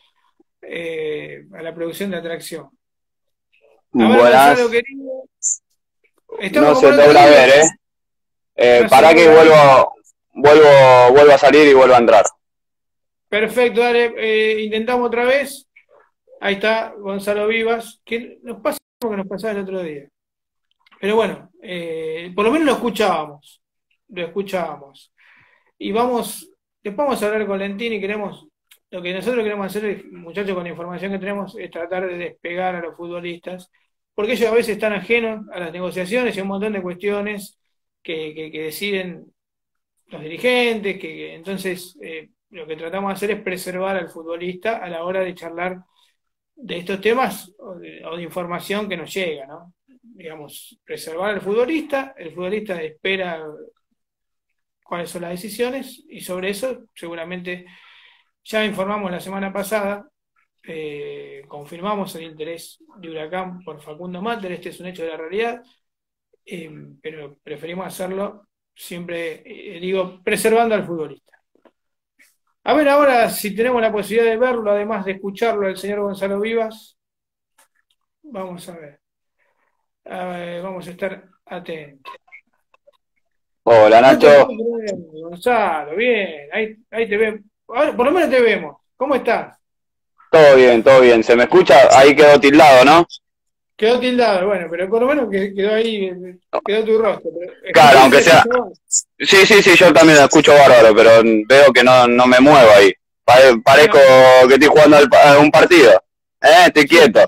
Speaker 1: A la producción de Atracción. A ver, Gonzalo,
Speaker 3: Buenas.
Speaker 1: querido.
Speaker 3: No
Speaker 1: Estamos
Speaker 3: se
Speaker 1: como el otro
Speaker 3: logra
Speaker 1: día.
Speaker 3: ver,
Speaker 1: No se
Speaker 3: para que
Speaker 1: logra ver.
Speaker 3: vuelvo a salir y vuelvo a entrar.
Speaker 1: Perfecto, dale, intentamos otra vez. Ahí está Gonzalo Vivas, que nos pasa lo que nos pasaba el otro día. Pero bueno, por lo menos lo escuchábamos. Y después vamos a hablar con Lentini, lo que nosotros queremos hacer, muchachos, con la información que tenemos, es tratar de despegar a los futbolistas, porque ellos a veces están ajenos a las negociaciones y a un montón de cuestiones que deciden los dirigentes, entonces lo que tratamos de hacer es preservar al futbolista a la hora de charlar de estos temas o de información que nos llega, ¿no? Digamos, preservar al futbolista, el futbolista espera cuáles son las decisiones y sobre eso seguramente ya informamos la semana pasada, confirmamos el interés de Huracán por Facundo Mater, este es un hecho de la realidad, pero preferimos hacerlo siempre, preservando al futbolista. A ver ahora si tenemos la posibilidad de verlo, además de escucharlo al señor Gonzalo Vivas. Vamos a ver. Vamos a estar atentos.
Speaker 3: Hola,
Speaker 1: No te
Speaker 3: Nacho.
Speaker 1: puedo creer, Gonzalo, bien, ahí te vemos. Ahora, por lo menos te vemos. ¿Cómo estás?
Speaker 3: Todo bien, todo bien. ¿Se me escucha? Ahí quedó tildado, ¿no?
Speaker 1: Quedó tildado, bueno, pero por lo menos quedó ahí, quedó tu rostro.
Speaker 3: Claro, aunque sea. Sí, yo también lo escucho bárbaro, pero veo que no me muevo ahí. Parezco que estoy jugando un partido. Estoy quieto.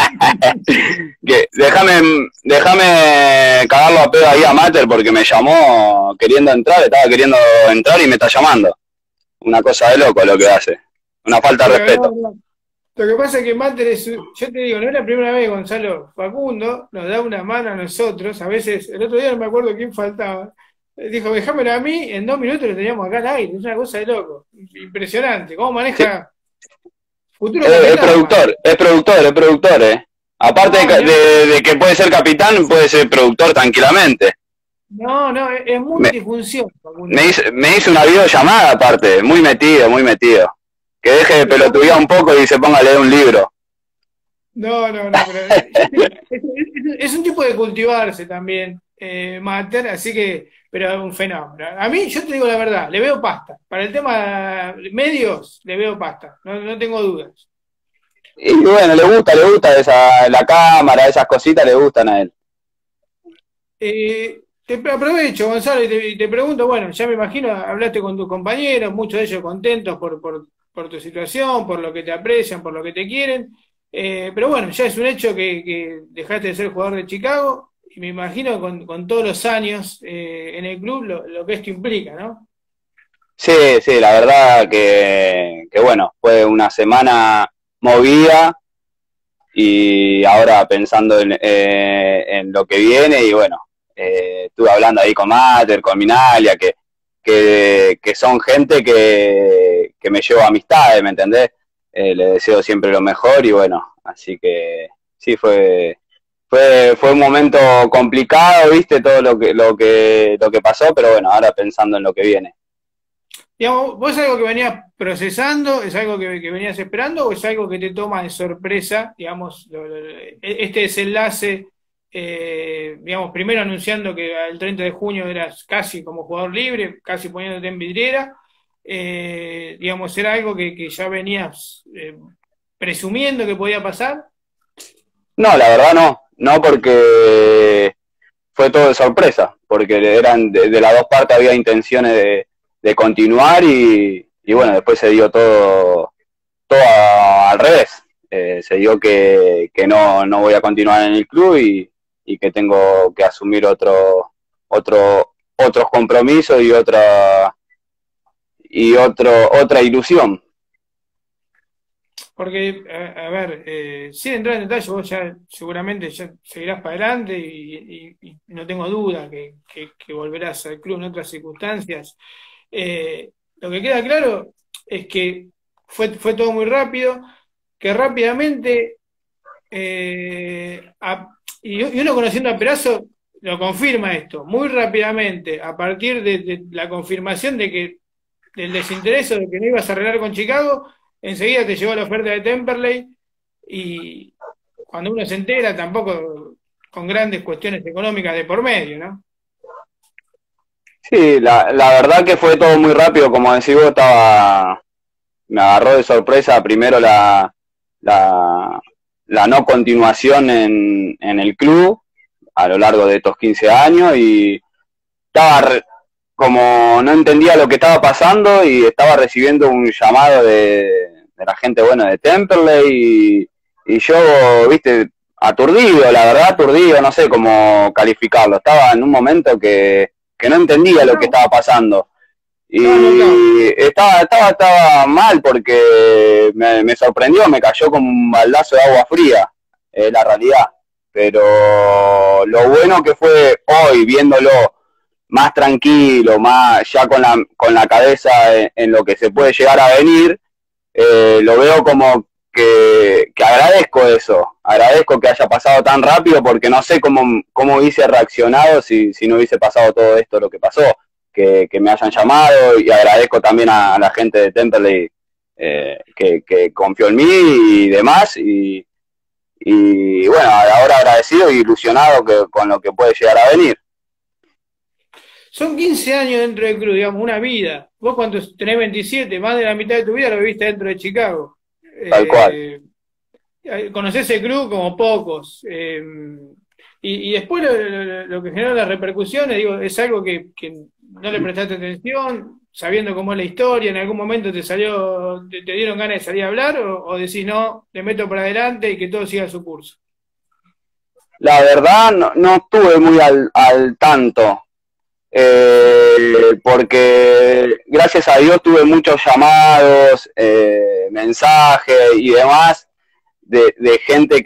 Speaker 3: Déjame cagarlo a pedo ahí a Mater porque me llamó estaba queriendo entrar y me está llamando. Una cosa de loco lo que hace. Una falta de respeto.
Speaker 1: No. Lo que pasa es que Mater yo te digo, no es la primera vez, Gonzalo. Facundo nos da una mano a nosotros. A veces, el otro día no me acuerdo quién faltaba. Dijo, déjamelo a mí, en 2 minutos lo teníamos acá al aire. Es una cosa de loco. Impresionante. ¿Cómo maneja futuro capitán?
Speaker 3: Es productor, Aparte de que puede ser capitán, puede ser productor tranquilamente.
Speaker 1: No, es multifunción.
Speaker 3: Me hizo una videollamada aparte, muy metido. Que deje de pelotudear un poco y se ponga a leer un libro.
Speaker 1: No, pero es un tipo de cultivarse también, Mater, así que, pero es un fenómeno. A mí, yo te digo la verdad, le veo pasta. Para el tema medios, le veo pasta, no tengo dudas.
Speaker 3: Y bueno, le gusta la cámara, esas cositas le gustan a él.
Speaker 1: Te aprovecho, Gonzalo, y te pregunto, bueno, ya me imagino, hablaste con tus compañeros, muchos de ellos contentos por tu situación, por lo que te aprecian, por lo que te quieren, pero bueno, ya es un hecho que dejaste de ser jugador de Chicago, y me imagino con todos los años en el club lo que esto implica, ¿no?
Speaker 3: Sí, la verdad que bueno, fue una semana movida y ahora pensando en lo que viene y bueno, estuve hablando ahí con Mater, con Minalia, que son gente que me llevo amistades, ¿me entendés? Le deseo siempre lo mejor y bueno, así que sí, fue un momento complicado, viste, todo lo que pasó, pero bueno, ahora pensando en lo que viene.
Speaker 1: Digamos, ¿vos es algo que venías procesando, es algo que venías esperando o es algo que te toma de sorpresa, digamos, este desenlace, digamos, primero anunciando que el 30 de junio eras casi como jugador libre, casi poniéndote en vidriera, digamos, era algo que ya venías presumiendo que podía pasar?
Speaker 3: No, la verdad no. no porque fue todo de sorpresa, porque eran de las dos partes había intenciones de continuar y bueno, después se dio todo al revés. Se dio que no voy a continuar en el club y que tengo que asumir otros compromisos otra ilusión.
Speaker 1: Porque, a ver, sin entrar en detalle, vos ya seguramente ya seguirás para adelante y no tengo duda que volverás al club en otras circunstancias. Lo que queda claro es que fue todo muy rápido, que rápidamente, y uno conociendo a Perazo lo confirma esto, muy rápidamente, a partir de la confirmación del desinterés o de que no ibas a arreglar con Chicago, enseguida te llegó la oferta de Temperley y cuando uno se entera, tampoco con grandes cuestiones económicas de por medio, ¿no?
Speaker 3: Sí, la verdad que fue todo muy rápido, como decís vos, me agarró de sorpresa primero la no continuación en el club a lo largo de estos 15 años y estaba como no entendía lo que estaba pasando y estaba recibiendo un llamado de la gente, bueno, de Temperley y yo, viste, aturdido, la verdad aturdido, no sé cómo calificarlo, estaba en un momento que no entendía lo que estaba pasando. Y estaba mal porque me sorprendió, me cayó como un baldazo de agua fría, la realidad. Pero lo bueno que fue hoy, viéndolo más tranquilo, más ya con la cabeza en lo que se puede llegar a venir, lo veo como que agradezco eso, agradezco que haya pasado tan rápido porque no sé cómo hubiese reaccionado si no hubiese pasado todo esto lo que pasó, que me hayan llamado y agradezco también a la gente de Temperley que confió en mí y demás y bueno, ahora agradecido y ilusionado con lo que puede llegar a venir.
Speaker 1: Son 15 años dentro del club, digamos, una vida. Vos cuando tenés 27, más de la mitad de tu vida lo viviste dentro de Chicago.
Speaker 3: Tal cual.
Speaker 1: Conocés el club como pocos. Y después lo que genera las repercusiones, digo, es algo que no le prestaste atención, sabiendo cómo es la historia, en algún momento te dieron ganas de salir a hablar, o decís no, le meto para adelante y que todo siga su curso.
Speaker 3: La verdad no estuve muy al tanto. Porque gracias a Dios tuve muchos llamados, mensajes y demás de gente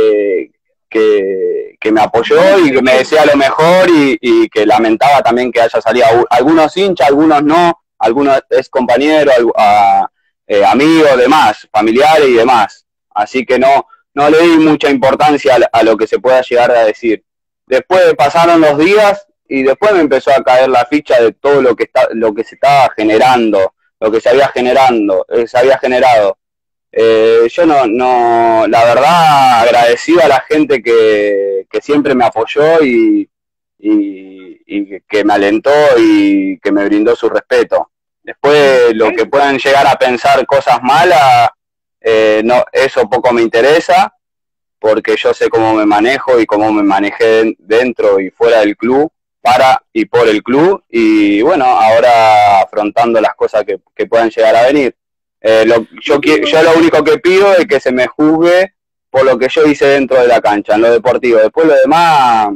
Speaker 3: que me apoyó y que me decía lo mejor y que lamentaba también que haya salido algunos hinchas, algunos no, algunos ex compañeros, amigos, demás, familiares y demás. Así que no le di mucha importancia a lo que se pueda llegar a decir. Después pasaron los días y después me empezó a caer la ficha de todo lo que se estaba generando, lo que se había generado. Yo la verdad agradecido a la gente que siempre me apoyó y que me alentó y que me brindó su respeto. Después lo que puedan llegar a pensar cosas malas, no, eso poco me interesa, porque yo sé cómo me manejo y cómo me manejé dentro y fuera del club, para y por el club, y bueno, ahora afrontando las cosas que puedan llegar a venir. Yo lo único que pido es que se me juzgue por lo que yo hice dentro de la cancha, en lo deportivo. Después lo demás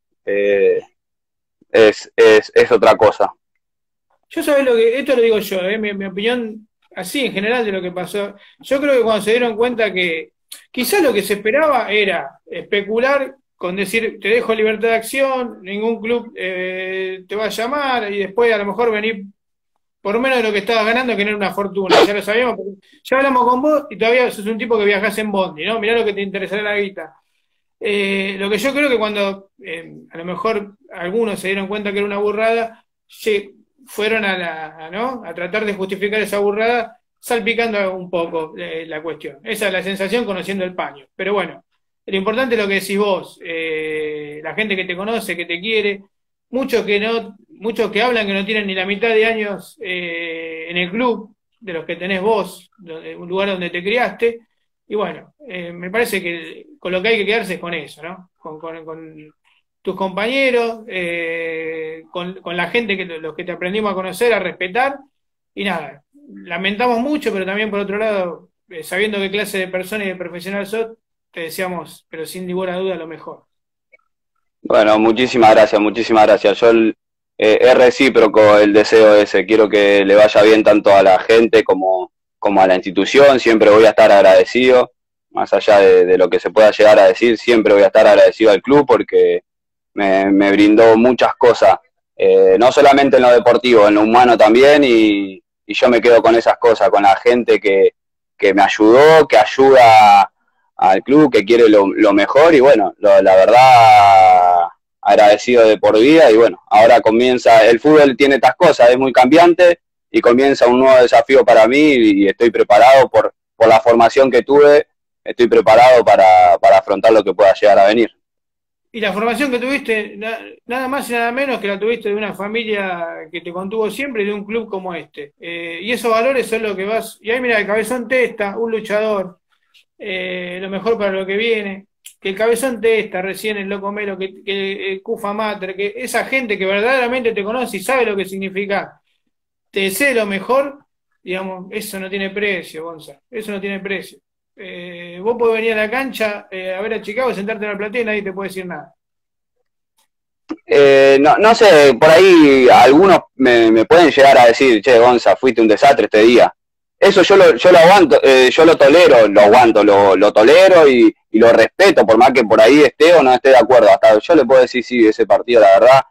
Speaker 3: es otra cosa.
Speaker 1: Yo sabés esto lo digo yo, mi opinión así en general de lo que pasó. Yo creo que cuando se dieron cuenta que quizás lo que se esperaba era especular con decir, te dejo libertad de acción, ningún club te va a llamar y después a lo mejor venir por menos de lo que estabas ganando, que no era una fortuna, ya lo sabíamos, porque ya hablamos con vos y todavía sos un tipo que viajás en Bondi, ¿no? Mirá lo que te interesará la guita. Lo que yo creo que cuando a lo mejor algunos se dieron cuenta que era una burrada, fueron ¿no? a tratar de justificar esa burrada salpicando un poco la cuestión. Esa es la sensación conociendo el paño. Pero bueno, lo importante es lo que decís vos, la gente que te conoce, que te quiere, muchos que hablan que no tienen ni la mitad de años en el club, de los que tenés vos, un lugar donde te criaste, Y bueno, me parece que con lo que hay que quedarse es con eso, ¿no? Con tus compañeros, con la gente, los que te aprendimos a conocer, a respetar, y nada, lamentamos mucho, pero también por otro lado, sabiendo qué clase de persona y de profesional sos, te deseamos, pero sin ninguna duda, lo mejor.
Speaker 3: Bueno, muchísimas gracias, muchísimas gracias. Es recíproco el deseo ese. Quiero que le vaya bien tanto a la gente como a la institución. Siempre voy a estar agradecido, más allá de lo que se pueda llegar a decir, siempre voy a estar agradecido al club porque me brindó muchas cosas, no solamente en lo deportivo, en lo humano también, y yo me quedo con esas cosas, con la gente que me ayudó, que ayuda al club, que quiere lo mejor, y bueno, la verdad, agradecido de por vida, y bueno, ahora comienza, el fútbol tiene estas cosas, es muy cambiante, y comienza un nuevo desafío para mí, y estoy preparado por la formación que tuve, estoy preparado para afrontar lo que pueda llegar a venir.
Speaker 1: Y la formación que tuviste, nada más y nada menos que la tuviste de una familia que te contuvo siempre y de un club como este. Y esos valores son lo que vas. Y ahí mira, el Cabezón Testa, un luchador, lo mejor para lo que viene. Que el Cabezón Testa, recién el Loco Melo, que el Cufa Mater, que esa gente que verdaderamente te conoce y sabe lo que significa, te desee lo mejor, digamos, eso no tiene precio, Gonza. Eso no tiene precio. Vos podés venir a la cancha a ver a Chicago, sentarte en la platea y nadie te puede decir nada.
Speaker 3: No sé, por ahí algunos me pueden llegar a decir, che, Gonza, fuiste un desastre este día. Eso yo lo aguanto, yo lo tolero, lo aguanto, lo tolero y lo respeto, por más que por ahí esté o no esté de acuerdo. Hasta yo le puedo decir, sí, ese partido, la verdad,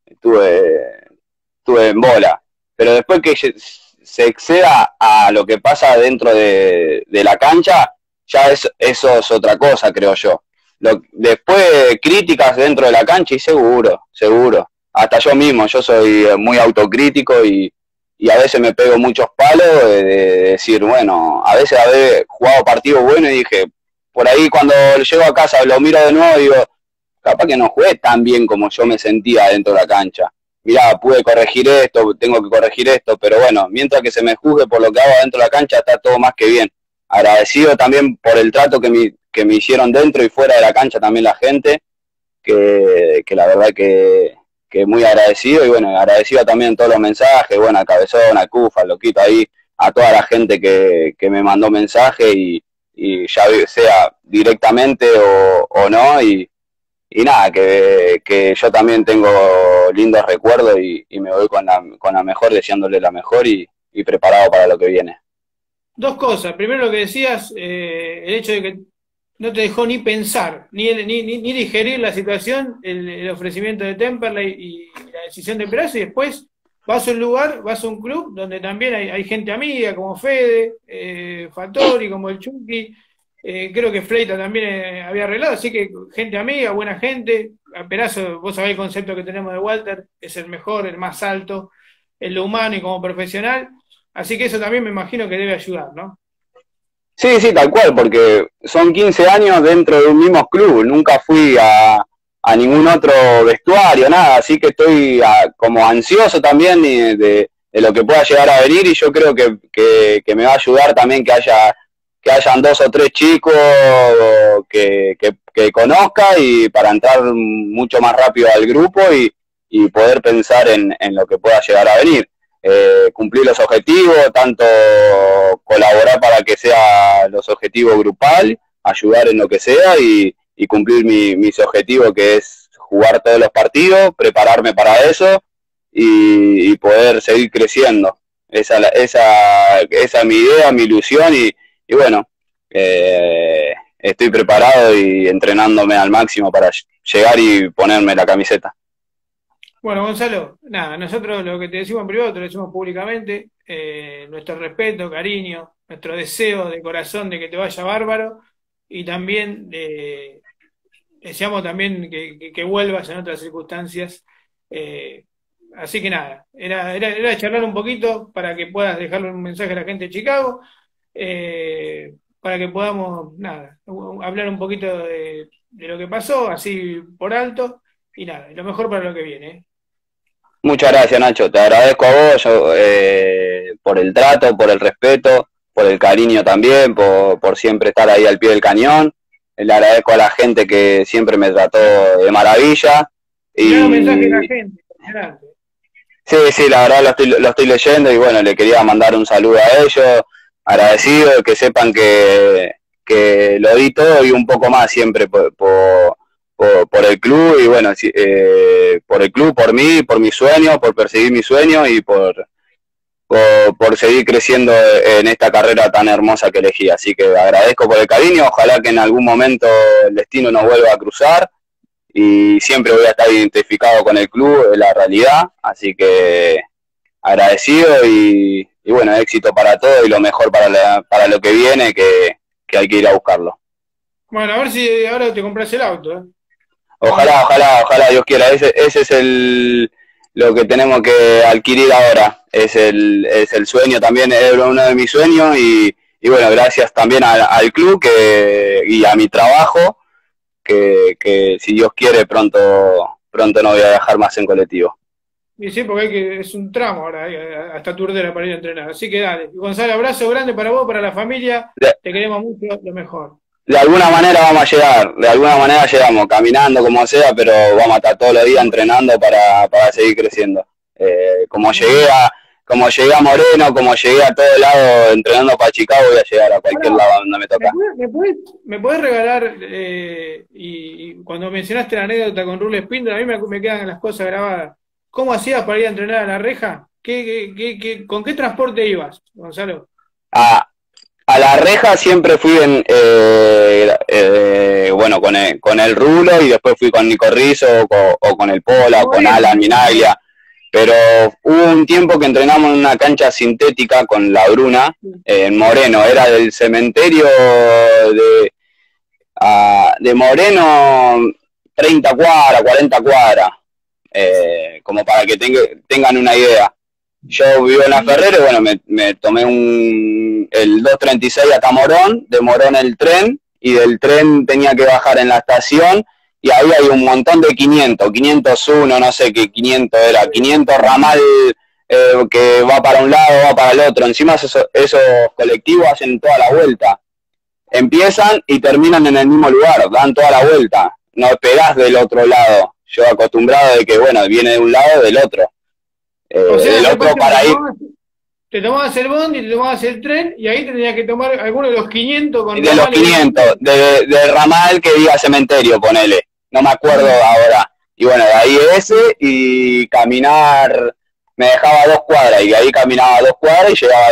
Speaker 3: estuve en bola. Pero después que se exceda a lo que pasa dentro de la cancha, ya eso es otra cosa, creo yo. Después críticas dentro de la cancha y seguro. Hasta yo mismo, yo soy muy autocrítico y a veces me pego muchos palos de decir, bueno, a veces haber jugado partidos buenos y dije, por ahí cuando llego a casa lo miro de nuevo y digo, capaz que no jugué tan bien como yo me sentía dentro de la cancha. Mirá, pude corregir esto, tengo que corregir esto, pero bueno, mientras que se me juzgue por lo que hago dentro de la cancha, está todo más que bien. Agradecido también por el trato que me hicieron dentro y fuera de la cancha también la gente, que la verdad que muy agradecido, y bueno, agradecido también todos los mensajes, bueno, a Cabezón, a Cufa, al Loquito ahí, a toda la gente que me mandó mensaje y ya sea directamente o no, y nada, que yo también tengo lindos recuerdos y me voy con la mejor, deseándole la mejor y preparado para lo que viene.
Speaker 1: Dos cosas. Primero lo que decías, el hecho de que no te dejó ni pensar, ni digerir la situación, el ofrecimiento de Temperley y la decisión de Perazo, y después vas a un lugar, vas a un club donde también hay gente amiga, como Fede, Fattori, como el Chucky, creo que Fleita también había arreglado, así que gente amiga, buena gente. A Perazo, vos sabés el concepto que tenemos de Walter, es el mejor, el más alto, en lo humano y como profesional, así que eso también me imagino que debe ayudar, ¿no?
Speaker 3: Sí, tal cual, porque son 15 años dentro de un mismo club, nunca fui a ningún otro vestuario, nada, así que estoy como ansioso también de lo que pueda llegar a venir, y yo creo que me va a ayudar también que hayan 2 o 3 chicos que conozca, y para entrar mucho más rápido al grupo y poder pensar en lo que pueda llegar a venir. Cumplir los objetivos, tanto colaborar para que sea los objetivos grupal, ayudar en lo que sea y cumplir mis objetivos, que es jugar todos los partidos, prepararme para eso y poder seguir creciendo. Esa es mi idea, mi ilusión y bueno, estoy preparado y entrenándome al máximo para llegar y ponerme la camiseta.
Speaker 1: Bueno, Gonzalo, nada, nosotros lo que te decimos en privado te lo decimos públicamente, nuestro respeto, cariño, nuestro deseo de corazón de que te vaya bárbaro, y también deseamos también que vuelvas en otras circunstancias. Así que nada, era charlar un poquito para que puedas dejarle un mensaje a la gente de Chicago, para que podamos, nada, hablar un poquito de lo que pasó, así por alto, y nada, lo mejor para lo que viene, ¿eh?
Speaker 3: Muchas gracias, Nacho. Te agradezco a vos por el trato, por el respeto. por el cariño también, por siempre estar ahí al pie del cañón. Le agradezco a la gente que siempre me trató de maravilla.
Speaker 1: Claro, mensaje de la gente. Adelante.
Speaker 3: Sí, la verdad lo estoy leyendo y bueno, le quería mandar un saludo a ellos, agradecido, que sepan que lo di todo y un poco más siempre por el club y bueno, por el club, por mí, por mis sueños, por perseguir mis sueños y por seguir creciendo en esta carrera tan hermosa que elegí. Así que agradezco por el cariño, ojalá que en algún momento el destino nos vuelva a cruzar y siempre voy a estar identificado con el club, es la realidad, así que agradecido y bueno, éxito para todo y lo mejor para lo que viene, que hay que ir a buscarlo.
Speaker 1: Bueno, a ver si ahora te compras el auto, ¿eh?
Speaker 3: Ojalá, Dios quiera, ese es lo que tenemos que adquirir ahora, es el sueño también, es uno de mis sueños y bueno, gracias también al club y a mi trabajo, que si Dios quiere pronto no voy a viajar más en colectivo.
Speaker 1: Y sí, porque es un tramo ahora, hasta Turdera para ir a entrenar. Así que dale. Gonzalo, abrazo grande para vos, para la familia. Te queremos mucho, lo mejor.
Speaker 3: De alguna manera vamos a llegar, de alguna manera llegamos, caminando como sea, pero vamos a estar todos los días entrenando para seguir creciendo. Como llegué a Moreno, como llegué a todos lados entrenando para Chicago, voy a llegar a cualquier lado donde me toca.
Speaker 1: ¿Me podés regalar, y cuando mencionaste la anécdota con Rulo Espíndola, a mí me quedan las cosas grabadas? ¿Cómo hacías para ir a entrenar a La Reja? ¿Con qué transporte ibas, Gonzalo?
Speaker 3: A La Reja siempre fui bueno, con el Rulo y después fui con Nico Rizzo o con el Pola o con Alan Minaglia. Pero hubo un tiempo que entrenamos en una cancha sintética con la Bruna, en Moreno, era del cementerio de Moreno, 30 cuadras, 40 cuadras, como para que tengan una idea. Yo vivo en La Ferrera y bueno, me tomé el 236 hasta Morón, de Morón el tren, y del tren tenía que bajar en la estación, y ahí hay un montón de 501, no sé qué 500 era, 500 ramal que va para un lado, va para el otro. Encima esos colectivos hacen toda la vuelta. Empiezan y terminan en el mismo lugar, dan toda la vuelta. No pegás del otro lado. Yo acostumbrado de que, bueno, viene de un lado o del otro.
Speaker 1: O sea,
Speaker 3: del otro para ir.
Speaker 1: Te tomabas el bondi, te tomabas el tren y ahí tendrías que tomar alguno de los 500 con
Speaker 3: de los 500, de ramal que iba a cementerio, ponele. No me acuerdo ahora. Y bueno, de ahí ese y caminar, me dejaba 2 cuadras y de ahí caminaba 2 cuadras y llegaba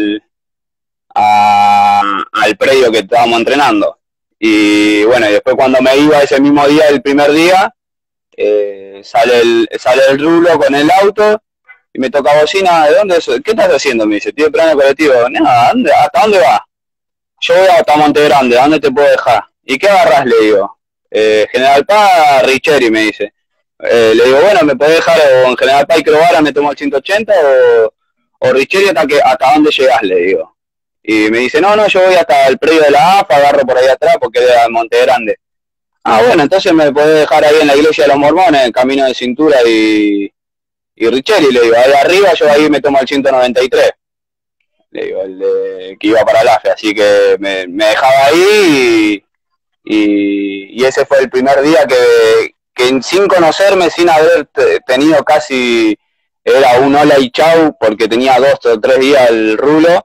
Speaker 3: al predio que estábamos entrenando. Y bueno, y después cuando me iba ese mismo día, el primer día, sale el Rulo con el auto y me toca bocina. ¿De dónde? ¿Qué estás haciendo? Me dice, estoy esperando el colectivo. Nada, ¿hasta dónde vas? Yo voy hasta Monte Grande, ¿a dónde te puedo dejar? ¿Y qué agarrás? Le digo. General Paz, Richeri, me dice. Le digo, bueno, me podés dejar o en General Paz y Crovara me tomo el 180 o Richeri hasta dónde llegás, le digo. Y me dice, no, yo voy hasta el predio de la AFA, agarro por ahí atrás porque era Monte Grande. Ah, bueno, entonces me podés dejar ahí en la iglesia de los Mormones, en Camino de Cintura y Richeri, le digo, ahí arriba yo ahí me tomo el 193. Le digo, que iba para el AFE, así que me dejaba ahí y ese fue el primer día que sin conocerme, sin haber tenido casi, era un hola y chau, porque tenía 2 o 3 días el Rulo,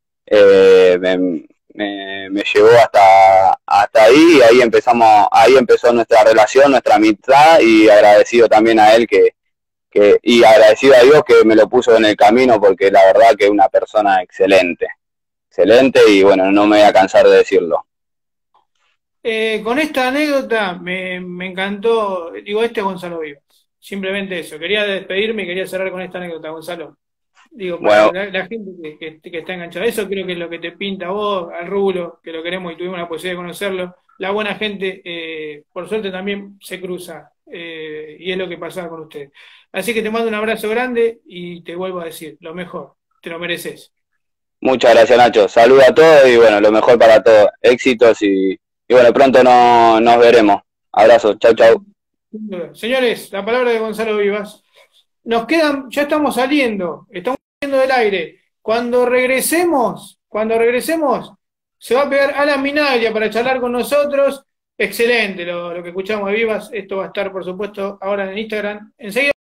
Speaker 3: me llevó hasta ahí y ahí empezó nuestra relación, nuestra amistad y agradecido también a él y agradecido a Dios que me lo puso en el camino porque la verdad que es una persona excelente y bueno, no me voy a cansar de decirlo.
Speaker 1: Con esta anécdota me encantó, digo, este es Gonzalo Vivas, simplemente eso, quería despedirme y quería cerrar con esta anécdota, Gonzalo. Digo, para
Speaker 3: bueno,
Speaker 1: la gente que está enganchada, eso creo que es lo que te pinta a vos, al Rulo, que lo queremos y tuvimos la posibilidad de conocerlo. La buena gente, por suerte, también se cruza, y es lo que pasaba con usted. Así que te mando un abrazo grande y te vuelvo a decir, lo mejor, te lo mereces.
Speaker 3: Muchas gracias, Nacho. Saludos a todos y bueno, lo mejor para todos. Éxitos y bueno, pronto nos veremos. Abrazos, chau.
Speaker 1: Señores, la palabra de Gonzalo Vivas. Nos quedan, ya estamos saliendo del aire. Cuando regresemos, cuando regresemos, se va a pegar Alan Minaglia para charlar con nosotros. Excelente lo que escuchamos de Vivas. Esto va a estar, por supuesto, ahora en Instagram. Enseguida.